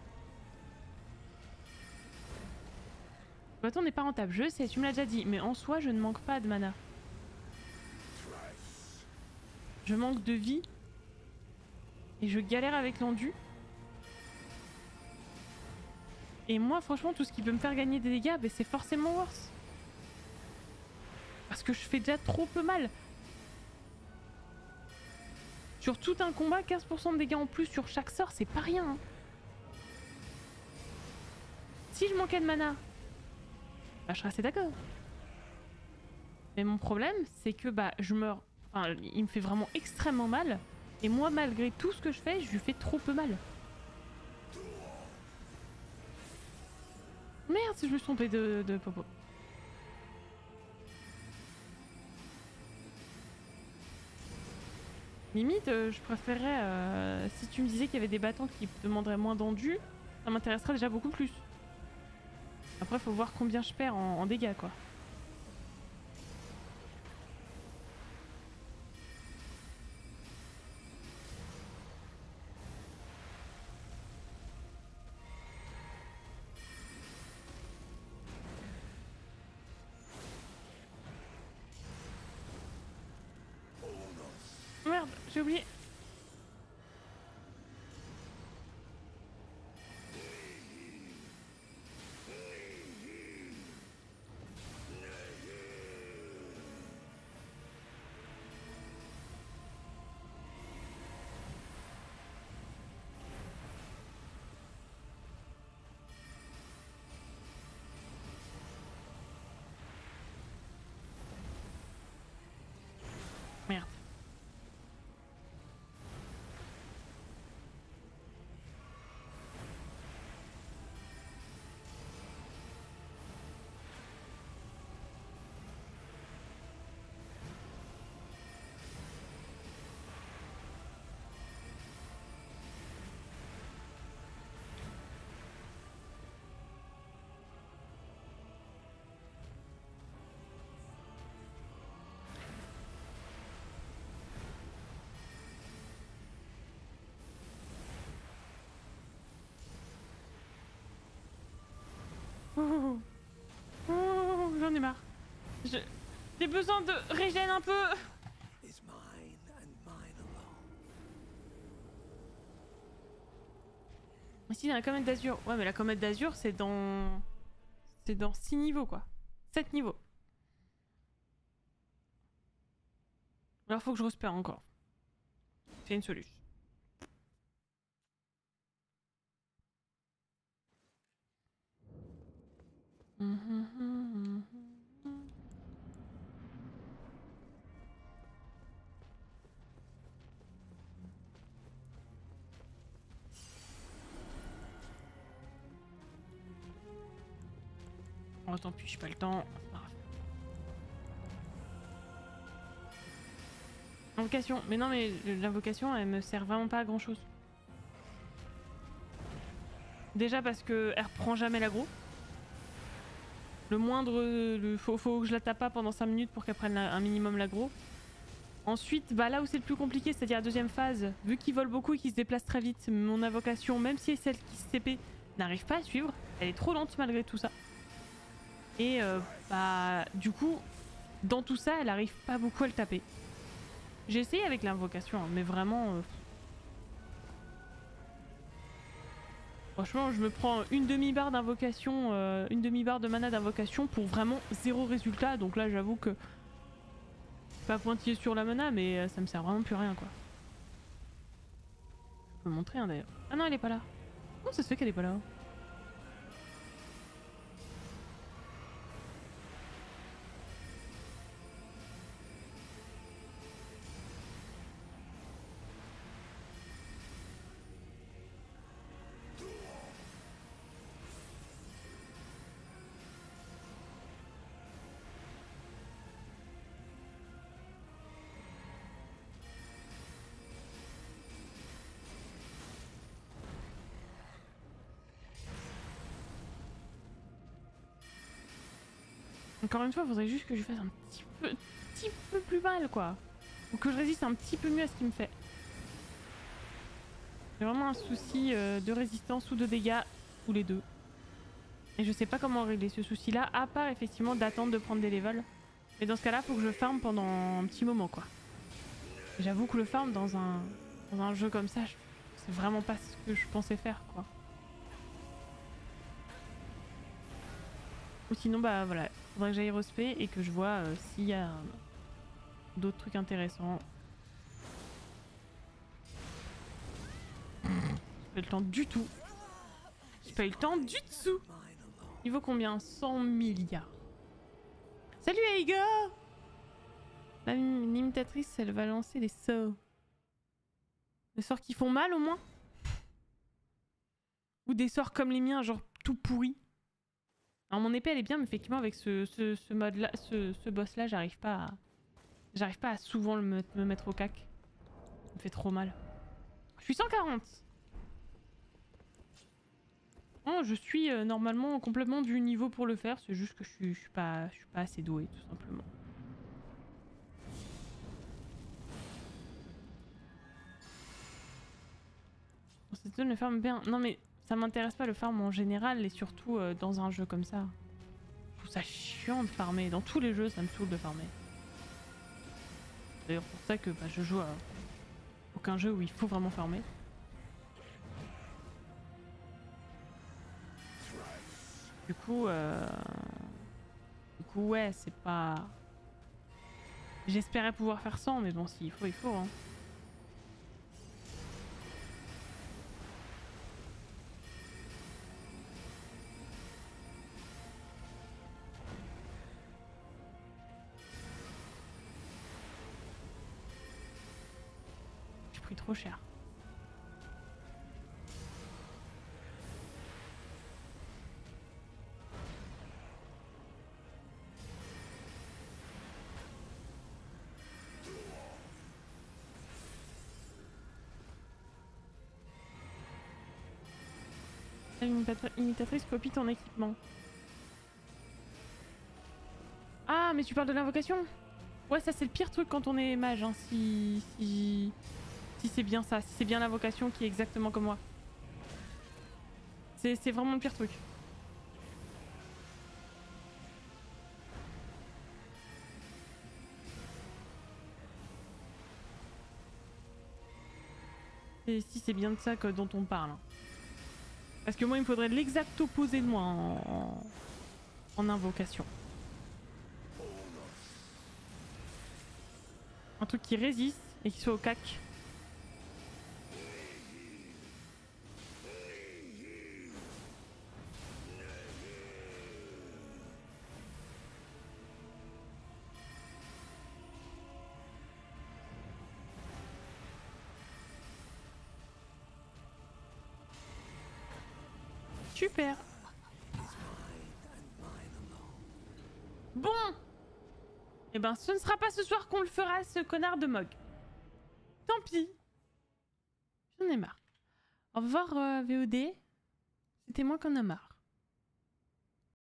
Le bâton n'est pas rentable, je sais, tu me l'as déjà dit, mais en soi, je ne manque pas de mana. Je manque de vie. Et je galère avec l'endu. Et moi, franchement, tout ce qui peut me faire gagner des dégâts, bah, c'est forcément worse. Parce que je fais déjà trop peu mal. Sur tout un combat, quinze pour cent de dégâts en plus sur chaque sort, c'est pas rien. Hein. Si je manquais de mana, bah, je serais assez d'accord. Mais mon problème, c'est que bah, je meurs. Enfin, il me fait vraiment extrêmement mal. Et moi, malgré tout ce que je fais, je lui fais trop peu mal. Merde, si je me suis trompée de, de popo. Limite, euh, je préférerais... Euh, si tu me disais qu'il y avait des bâtons qui demanderaient moins d'endu, ça m'intéresserait déjà beaucoup plus. Après, faut voir combien je perds en, en dégâts, quoi. Merde, j'ai oublié. Merde. Oh, oh, oh, j'en ai marre. Je... J'ai besoin de régène un peu. Ici, il y a la comète d'azur. Ouais, mais la comète d'azur, c'est dans... C'est dans six niveaux, quoi. sept niveaux. Alors faut que je respire encore. C'est une solution. Oh tant pis, j'ai pas le temps. C'est pas grave. Invocation. Mais non, mais l'invocation, elle me sert vraiment pas à grand chose. Déjà parce que elle reprend jamais l'aggro. Le moindre... Le, faut, faut que je la tape pas pendant cinq minutes pour qu'elle prenne la, un minimum l'aggro. Ensuite, bah là où c'est le plus compliqué, c'est-à-dire la deuxième phase, vu qu'il vole beaucoup et qu'il se déplace très vite, mon invocation, même si celle qui se C P, n'arrive pas à suivre. Elle est trop lente malgré tout ça. Et euh, bah du coup, dans tout ça, elle arrive pas beaucoup à le taper. J'ai essayé avec l'invocation, hein, mais vraiment... Euh... Franchement, je me prends une demi-barre d'invocation, euh, une demi-barre de mana d'invocation pour vraiment zéro résultat. Donc là, j'avoue que... Pas pointillé sur la mana, mais euh, ça me sert vraiment plus à rien, quoi. Je peux montrer, hein, d'ailleurs. Ah non, elle est pas là. Comment ça se fait qu'elle est pas là? Encore une fois, il faudrait juste que je fasse un petit peu, petit peu plus mal, quoi. Ou que je résiste un petit peu mieux à ce qu'il me fait. J'ai vraiment un souci euh, de résistance ou de dégâts, ou les deux. Et je sais pas comment régler ce souci-là, à part effectivement d'attendre de prendre des levels. Mais dans ce cas-là, faut que je farm pendant un petit moment, quoi. J'avoue que le farm dans un, dans un jeu comme ça, c'est vraiment pas ce que je pensais faire, quoi. Ou sinon, bah voilà, faudrait que j'aille respect et que je vois euh, s'il y a euh, d'autres trucs intéressants. J'ai pas eu le temps du tout. J'ai pas eu le temps du tout. Il vaut combien? cent milliards. Salut Aiga! La limitatrice, elle va lancer des sorts. Des sorts qui font mal au moins? Ou des sorts comme les miens, genre tout pourris? Alors mon épée elle est bien, mais effectivement avec ce, ce, ce mode là, ce, ce boss là, j'arrive pas à... J'arrive pas à souvent le me, me mettre au cac. Ça me fait trop mal. Je suis cent quarante. Non, je suis euh, normalement complètement du niveau pour le faire, c'est juste que je suis, je suis pas, je suis pas assez doué tout simplement. Cette zone le farm bien. Non mais ça m'intéresse pas le farm en général et surtout euh, dans un jeu comme ça. Je trouve ça chiant de farmer. Dans tous les jeux ça me saoule de farmer. C'est d'ailleurs pour ça que bah, je joue à aucun jeu où il faut vraiment farmer. Du coup, euh... du coup ouais c'est pas... J'espérais pouvoir faire cent mais bon s'il faut il faut hein. J'ai pris trop cher. Imitatrice copie ton équipement. Ah mais tu parles de l'invocation? Ouais ça c'est le pire truc quand on est mage hein, si... si, si c'est bien ça, si c'est bien l'invocation qui est exactement comme moi. C'est vraiment le pire truc. Et si c'est bien de ça que, dont on parle. Parce que moi il me faudrait l'exact opposé de moi en, en, en invocation. Un truc qui résiste et qui soit au cac. Super. Bon. Eh ben, ce ne sera pas ce soir qu'on le fera, ce connard de Mog. Tant pis. J'en ai marre. Au revoir, euh, V O D. C'était moi qu'on a marre.